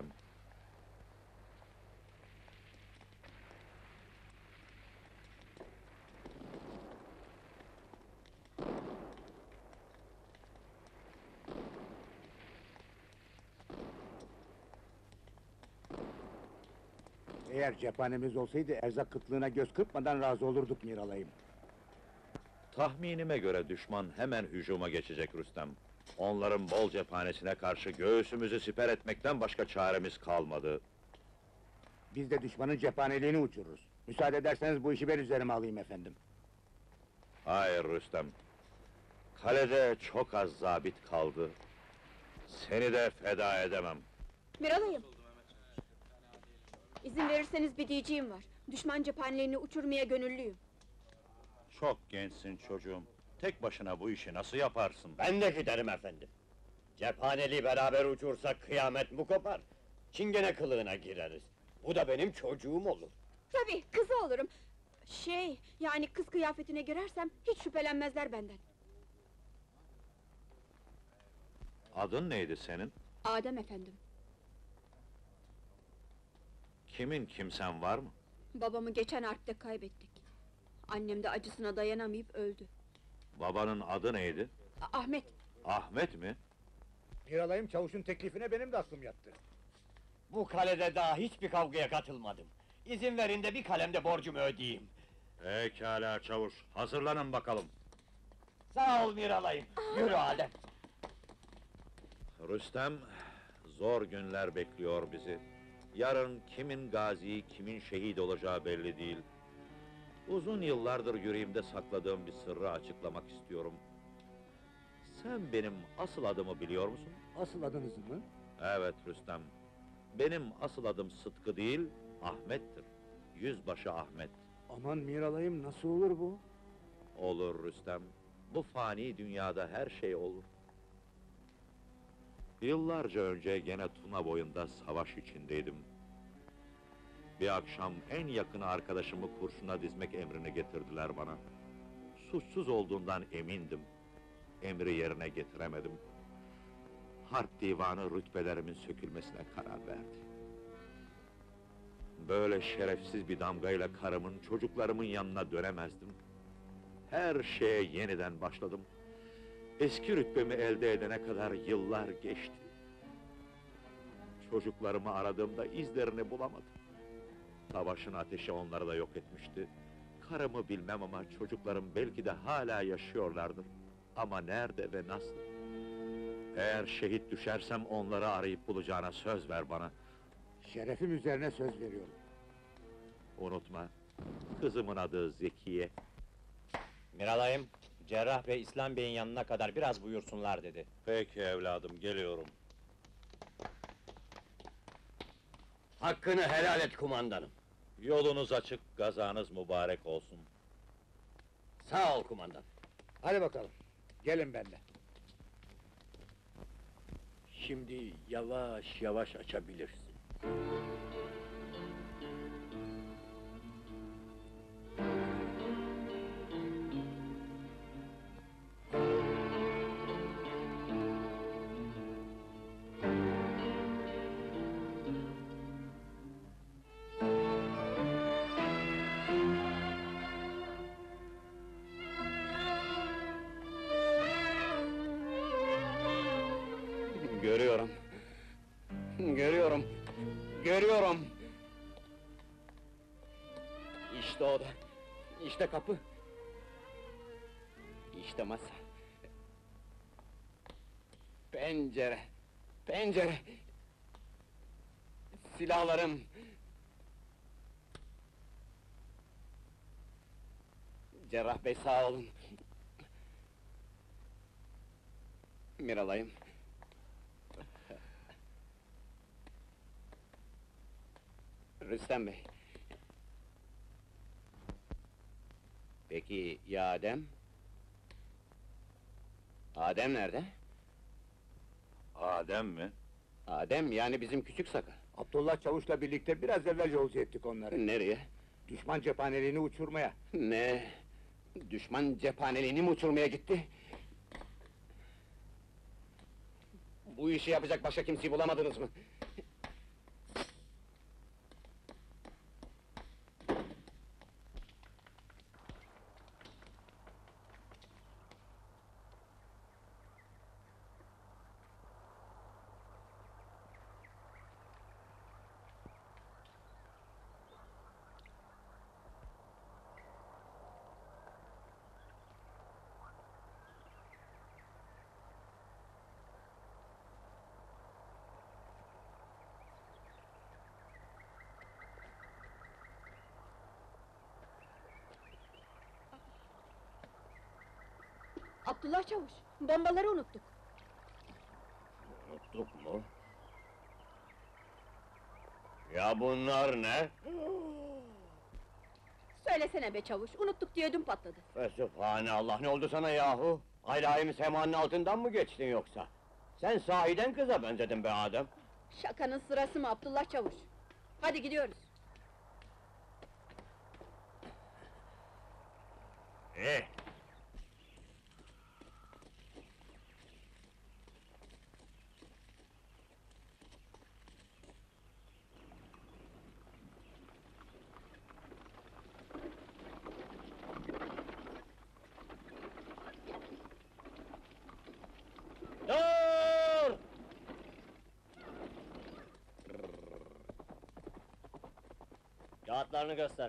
Eğer cephanemiz olsaydı erzak kıtlığına göz kırpmadan razı olurduk Miralay'ım. Tahminime göre düşman hemen hücuma geçecek Rüstem. Onların bol cephanesine karşı göğsümüzü siper etmekten başka çaremiz kalmadı. Biz de düşmanın cephaneliğini uçururuz. Müsaade ederseniz bu işi ben üzerime alayım efendim. Hayır Rüstem. Kalede çok az zabit kaldı. Seni de feda edemem. Miralayım! İzin verirseniz bir diyeceğim var. Düşman cephanelerini uçurmaya gönüllüyüm. Çok gençsin çocuğum. Tek başına bu işi nasıl yaparsın? Ben de giderim efendim. Cephaneli beraber uçursak kıyamet mi kopar? Çingene kılığına gireriz. Bu da benim çocuğum olur. Tabii, kızı olurum. Yani kız kıyafetine girersem hiç şüphelenmezler benden. Adın neydi senin? Adem efendim, Kimin kimsen var mı? babamı geçen harpte kaybettik. Annem de acısına dayanamayıp öldü. Babanın adı neydi? Ahmet, Ahmet mi? Miralayım çavuşun teklifine benim de aklım yattı. Bu kalede daha hiçbir kavgaya katılmadım. İzin verin de bir kalemde borcumu ödeyeyim. Pekala çavuş, hazırlanın bakalım. Sağ ol Miralayım. Yürü Adem. Rüstem, zor günler bekliyor bizi. Yarın kimin gazi, kimin şehit olacağı belli değil. Uzun yıllardır yüreğimde sakladığım bir sırrı açıklamak istiyorum. Sen benim asıl adımı biliyor musun? Asıl adınız mı? Evet Rüstem. Benim asıl adım Sıtkı değil, Ahmet'tir. Yüzbaşı Ahmet. Aman Miralayım, nasıl olur bu? Olur Rüstem. Bu fani dünyada her şey olur. Yıllarca önce gene Tuna boyunda savaş içindeydim. Bir akşam en yakın arkadaşımı kurşuna dizmek emrini getirdiler bana. Suçsuz olduğundan emindim. Emri yerine getiremedim. Harp divanı rütbelerimin sökülmesine karar verdi. Böyle şerefsiz bir damgayla karımın, çocuklarımın yanına dönemezdim. Her şeye yeniden başladım. Eski rütbemi elde edene kadar yıllar geçti. Çocuklarımı aradığımda izlerini bulamadım. Savaşın ateşi onları da yok etmişti. Karımı bilmem ama çocuklarım belki de hala yaşıyorlardır. Ama nerede ve nasıl? Eğer şehit düşersem onları arayıp bulacağına söz ver bana. Şerefim üzerine söz veriyorum. Unutma, kızımın adı Zekiye. Miralayım, Cerrah Bey İslam Bey'in yanına kadar biraz buyursunlar dedi. Peki evladım, geliyorum. Hakkını helal et kumandanım. Yolunuz açık, gazanız mübarek olsun. Sağ ol kumandan. Hadi bakalım, gelin benimle. Şimdi yavaş yavaş açabilirsin. Görüyorum. Görüyorum. Görüyorum. İşte oda. İşte kapı. İşte masa. Pencere. Pencere. Silahlarım. Cerrah Bey sağ olun. Miralayım. Rüstem Bey. Peki ya Adem? Adem nerede? Adem mi? Adem yani bizim küçük sakın. Abdullah Çavuş'la birlikte biraz evvel yolcu ettik onları. Nereye? Düşman cephaneliğini uçurmaya. Ne? Düşman cephaneliğini mi uçurmaya gitti? Bu işi yapacak başka kimseyi bulamadınız mı? Abdullah Çavuş, bombaları unuttuk. Unuttuk mu? Ya bunlar ne? Söylesene be çavuş, unuttuk diye ödüm patladı. Fesübhanallah, ne oldu sana yahu? Alayım semanın altından mı geçtin yoksa? Sen sahiden kıza benzedin be Adem. Şakanın sırası mı Abdullah Çavuş? Hadi gidiyoruz. Dur! Kağıtlarını göster.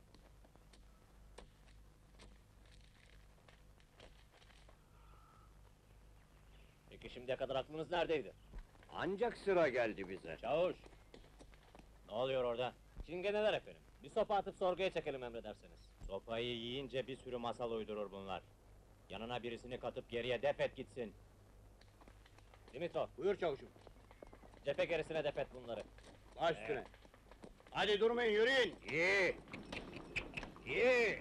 Peki şimdiye kadar aklınız neredeydi? Ancak sıra geldi bize. Çavuş! Ne oluyor orada? Çingeneler efendim. Bir sopa atıp sorguya çekelim emrederseniz. Sopayı yiyince bir sürü masal uydurur bunlar. Yanına birisini katıp geriye def et gitsin. Dimito, Buyur çavuşum. cephe gerisine def et bunları. Baş üstüne. Hadi durmayın, yürüyün! İyi! İyi!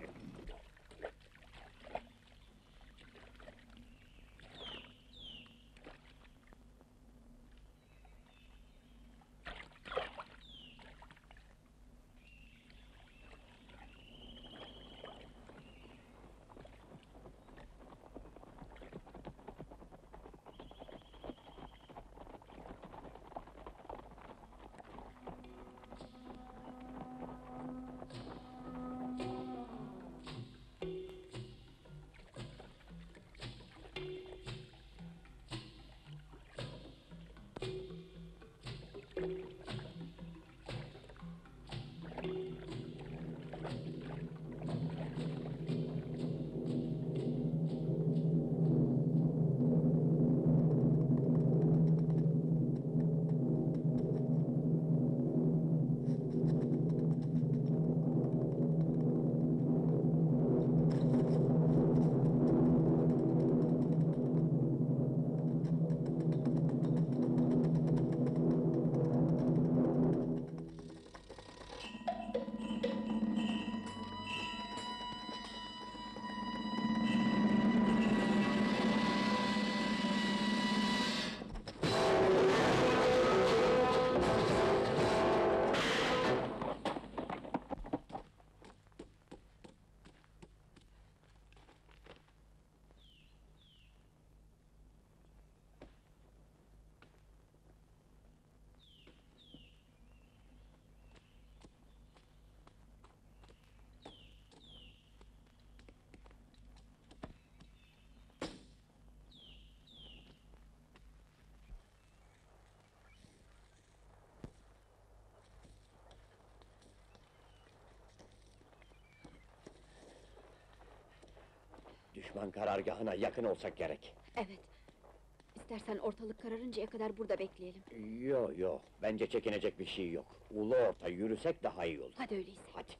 Düşman karargahına yakın olsak gerek. Evet. İstersen ortalık kararıncaya kadar burada bekleyelim. Yo, bence çekinecek bir şey yok. Ulu orta yürüsek daha iyi olur. Hadi öyleyse. Hadi.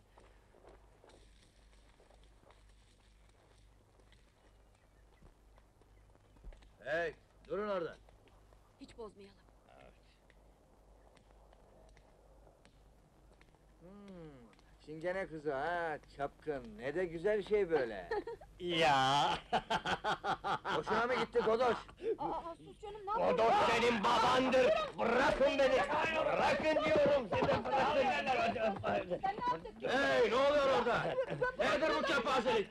Hey, durun orada. Hiç bozmayalım. Çingene kızı ha, çapkın. Ne de güzel şey böyle. Ya! Hoşuna mı gitti Godoş? Aa, sus canım, ne Godoş senin babandır! Bırakın beni! Bırakın diyorum size, bırakın! Hey, ne oluyor orada? Nedir bu kepazelik?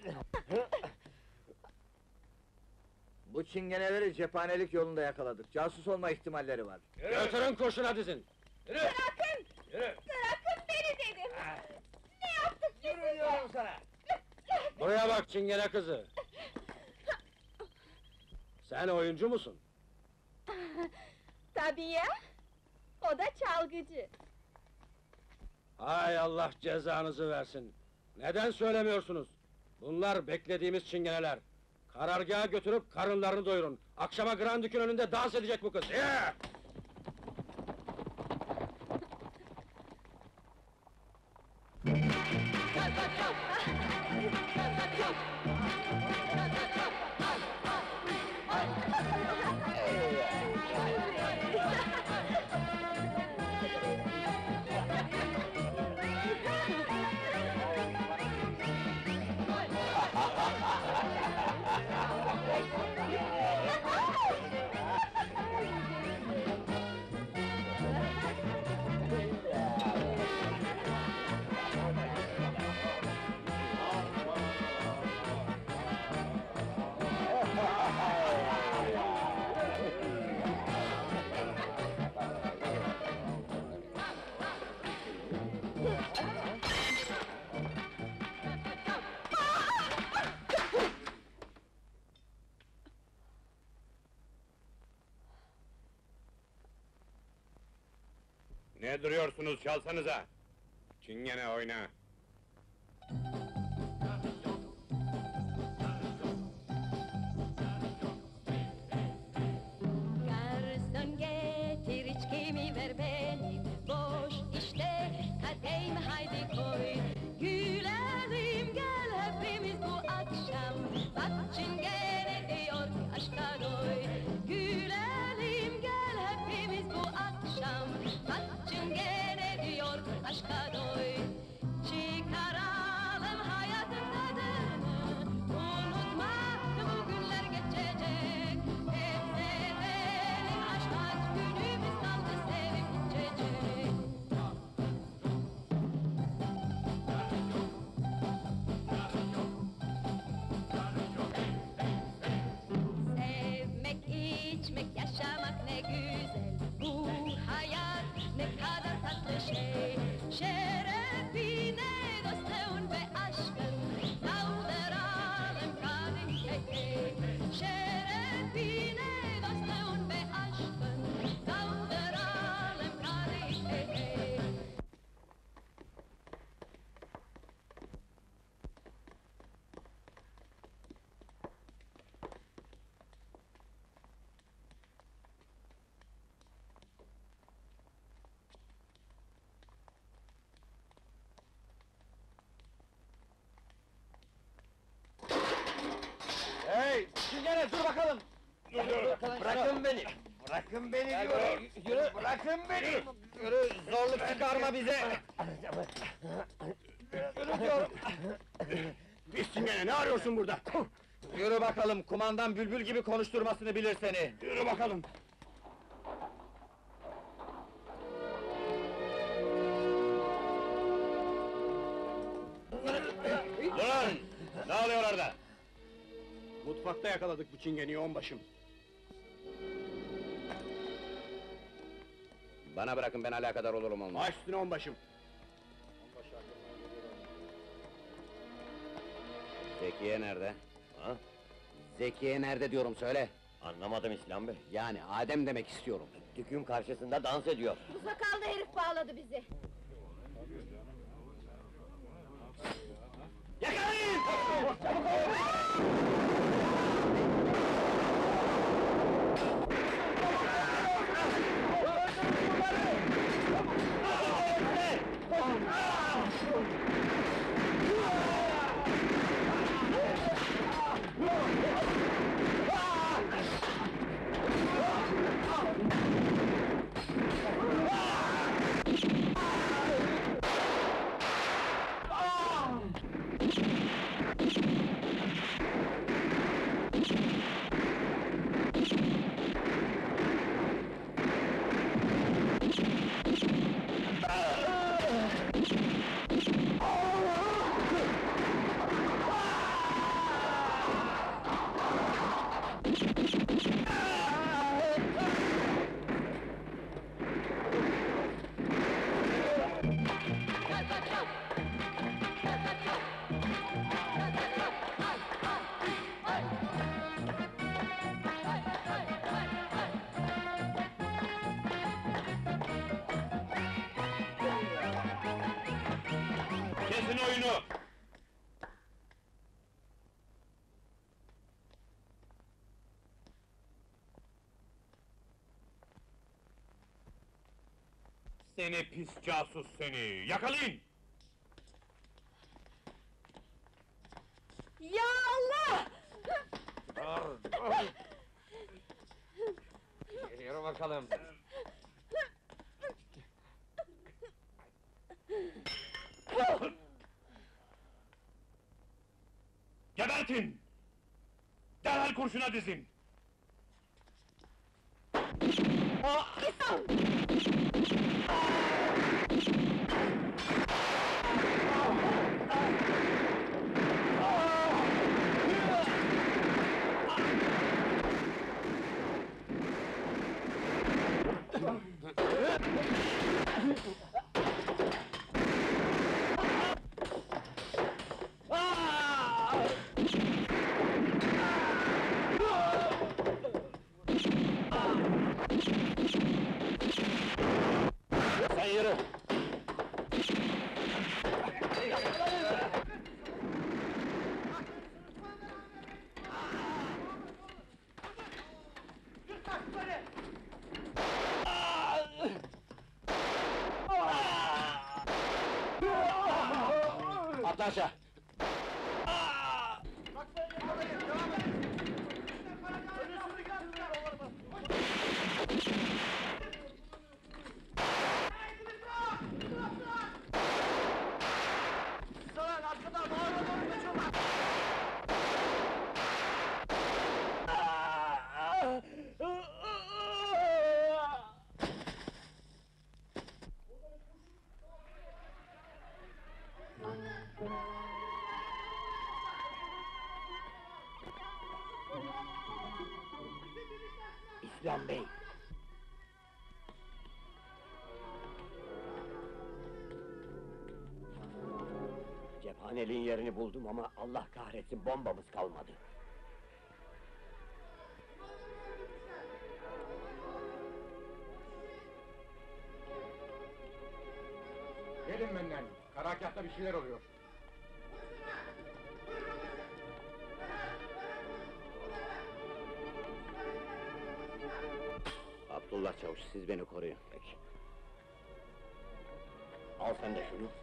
Bu çingeneleri cephanelik yolunda yakaladık. Casus olma ihtimalleri var. Götürün kurşuna dizin! Bırakın! Bırakın beni dedim! Ne yaptık biz size? Diyorum sana! Buraya bak çingene kızı! Sen oyuncu musun? Tabii ya! O da çalgıcı. Hay Allah cezanızı versin! Neden söylemiyorsunuz? Bunlar beklediğimiz çingeneler. Karargaha götürüp karınlarını doyurun. Akşama Grand Duke'un önünde dans edecek bu kız. Yeah! Ne duruyorsunuz, çalsanıza! Çingene oyna! Garson getir içkimi ver benim boş işte kadehimi haydi koy. Gülelim gel hepimiz bu akşam bak çingene diyor ki aşka doy. Gülelim gel hepimiz bu akşam bak çingene diyor ki aşka doy. Çıkaralım hayatın tadını unutma bu günler geçecek. Hep sevelim aşk aşk günümüz kaldı sevip içecek. Sevmek, içmek, yaşamak ne güzel. Bu hayat ne kadar tatlı şey. Şerefine, dostluğun ve aşkın kaldıralım kadeh hey hey. Şerefine, dostluğun ve aşkın kaldıralım kadeh hey hey. Hey! Çingene dur bakalım! Bırakın beni! Bırakın beni diyorum! Yürü! Bırakın beni! Yürü! Zorluk çıkarma bize! Yürü diyorum! Pis çingene, ne arıyorsun burada? Yürü bakalım, kumandan bülbül gibi konuşturmasını bilir seni! Yürü bakalım! Durun! Ne oluyor orada? Mutfakta yakaladık bu çingeneyi onbaşım. Bana bırakın, ben alakadar olurum onunla. Baş üstüne onbaşım. Zekiye nerede? Ha? Zekiye nerede diyorum, söyle! Anlamadım İslam Bey. Yani Adem demek istiyorum. Tükün karşısında dans ediyor. Bu sakallı herif bağladı bizi. Kesin oyunu! Seni pis casus seni! Yakalayın! Ya Allah! Yürü bakalım! Gebertin! Derhal kurşuna dizin! Sen taşa! İslam Bey! Cephaneliğin yerini buldum ama Allah kahretsin bombamız kalmadı. Gelin benden, karakahta bir şeyler oluyor. Abdullah Çavuş, siz beni koruyun. Peki. Al sen de şunu.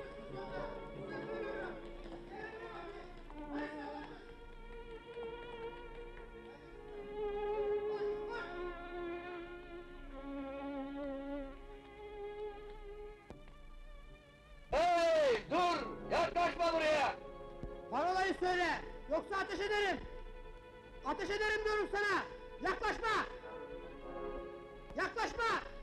Hey, dur! Yaklaşma buraya! Parolayı söyle, yoksa ateş ederim! Ateş ederim diyorum sana! Yaklaşma! Yaklaşma!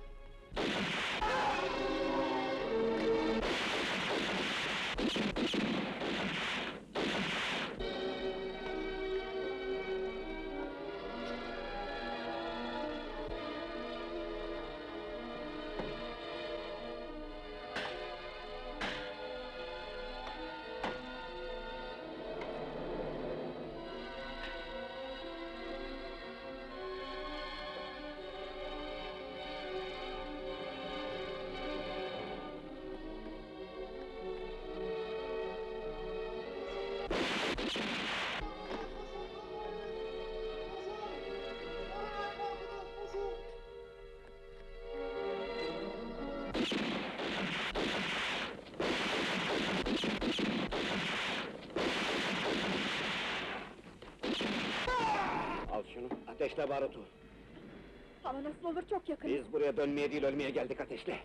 Al şunu, ateşle barutu. Ama nasıl olur, çok yakın. Biz buraya dönmeye değil ölmeye geldik, ateşle.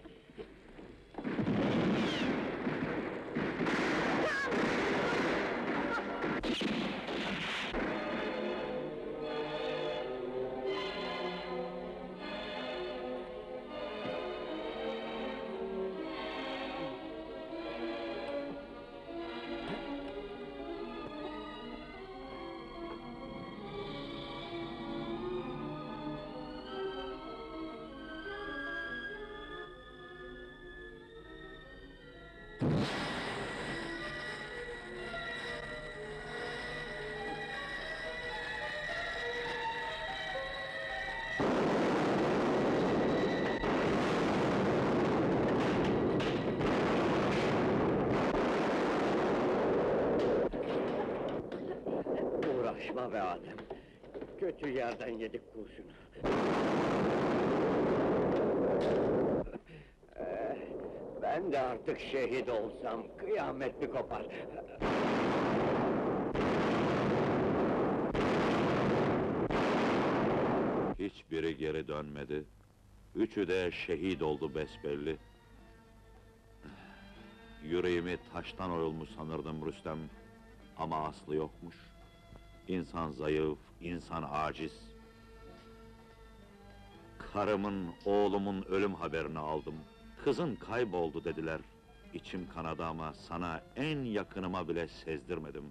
Uğraşma be Adem! Kötü yerden yedik kurşunu. Ben de artık şehit olsam, kıyamet mi kopar? Hiçbiri geri dönmedi. Üçü de şehit oldu besbelli. Yüreğimi taştan oyulmuş sanırdım Rüstem. Ama aslı yokmuş. İnsan zayıf, insan aciz. Karımın, oğlumun ölüm haberini aldım. Kızın kayboldu dediler. İçim kanadı ama sana en yakınıma bile sezdirmedim.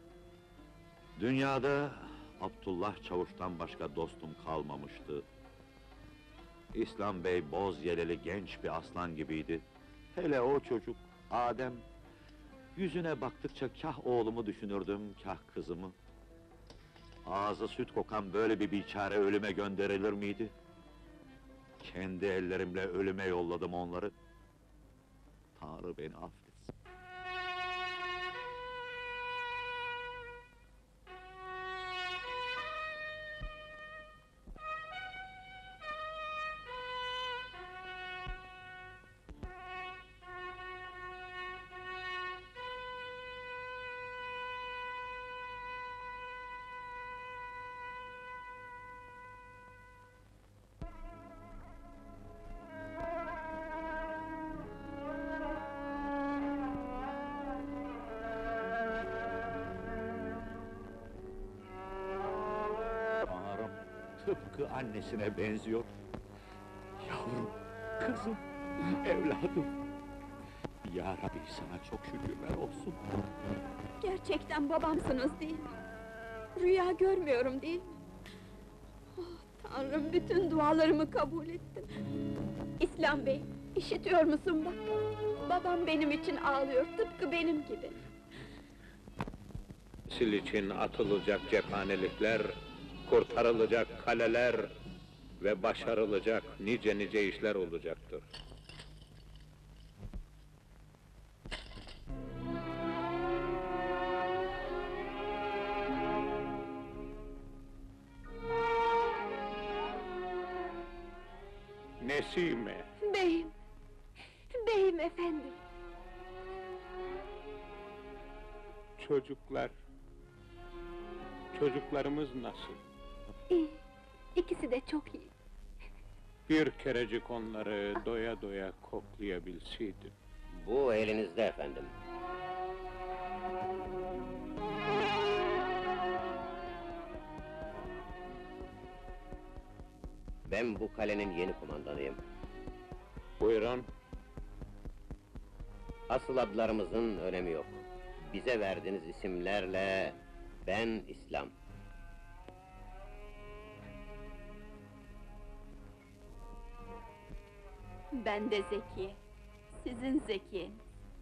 Dünyada Abdullah Çavuş'tan başka dostum kalmamıştı. İslam Bey boz yeleli genç bir aslan gibiydi. Hele o çocuk, Adem. Yüzüne baktıkça kah oğlumu düşünürdüm, kah kızımı. Ağzı süt kokan böyle bir biçare ölüme gönderilir miydi? Kendi ellerimle ölüme yolladım onları. Tanrı beni affetsin. tıpkı annesine benziyor. Yavrum, kızım, evladım. Ya Rabbi, sana çok şükürler olsun. Gerçekten babamsınız değil mi? Rüya görmüyorum değil mi? Oh, Tanrım, bütün dualarımı kabul ettin. İslam Bey, işitiyor musun bak? Babam benim için ağlıyor, tıpkı benim gibi. Sil için atılacak cephanelikler, kurtarılacak kaleler ve başarılacak nice işler olacaktır. Nesime, Beyim! Beyim efendim! çocuklarımız nasıl? İyi, ikisi de çok iyi. Bir kerecik onları doya doya koklayabilseydim. Bu elinizde efendim. Ben bu kalenin yeni kumandanıyım. Buyurun. Asıl adlarımızın önemi yok. Bize verdiğiniz isimlerle ben İslam. Ben de Zekiye, sizin Zekiye'niz.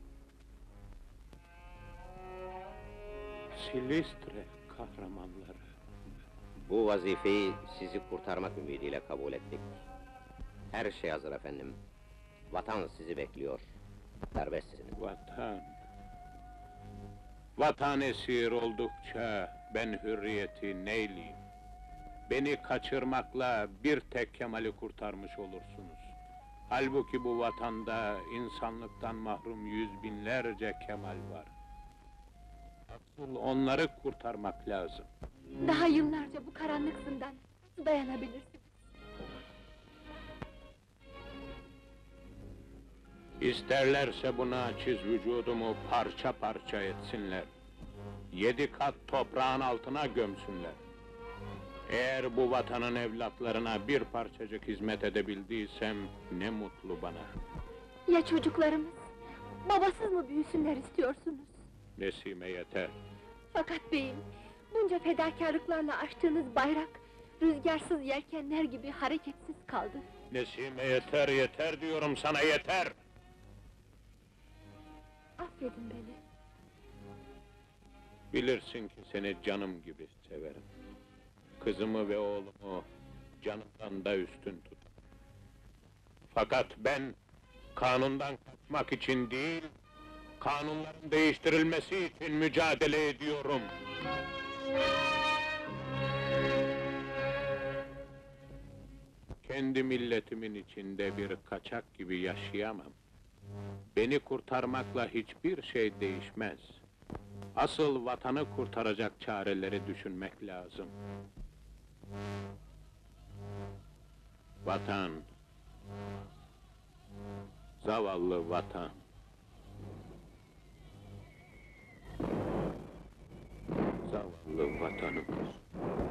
Silistre kahramanları. Bu vazifeyi sizi kurtarmak ümidiyle kabul ettik. Her şey hazır efendim. Vatan sizi bekliyor. Serbestsiniz. Vatan esir oldukça ben hürriyeti neyleyim? Beni kaçırmakla bir tek Kemal'i kurtarmış olursunuz. Halbuki bu vatanda insanlıktan mahrum yüz binlerce Kemal var. Asıl onları kurtarmak lazım. Daha yıllarca bu karanlık zindan dayanabilirsiniz. İsterlerse buna çiz vücudumu parça parça etsinler. 7 kat toprağın altına gömsünler. Eğer bu vatanın evlatlarına bir parçacık hizmet edebildiysem ne mutlu bana. Ya çocuklarımız? Babasız mı büyüsünler istiyorsunuz? Nesime yeter. Fakat beyim, bunca fedakarlıklarla açtığınız bayrak, rüzgarsız yelkenler gibi hareketsiz kaldı. Nesime yeter, yeter diyorum sana, yeter! Affedin beni. Bilirsin ki seni canım gibi severim. Kızımı ve oğlumu canımdan da üstün tut. Fakat ben kanundan kaçmak için değil, kanunların değiştirilmesi için mücadele ediyorum. Kendi milletimin içinde bir kaçak gibi yaşayamam. Beni kurtarmakla hiçbir şey değişmez. Asıl vatanı kurtaracak çareleri düşünmek lazım. Vatan, zavallı vatan. Zavallı vatanımız.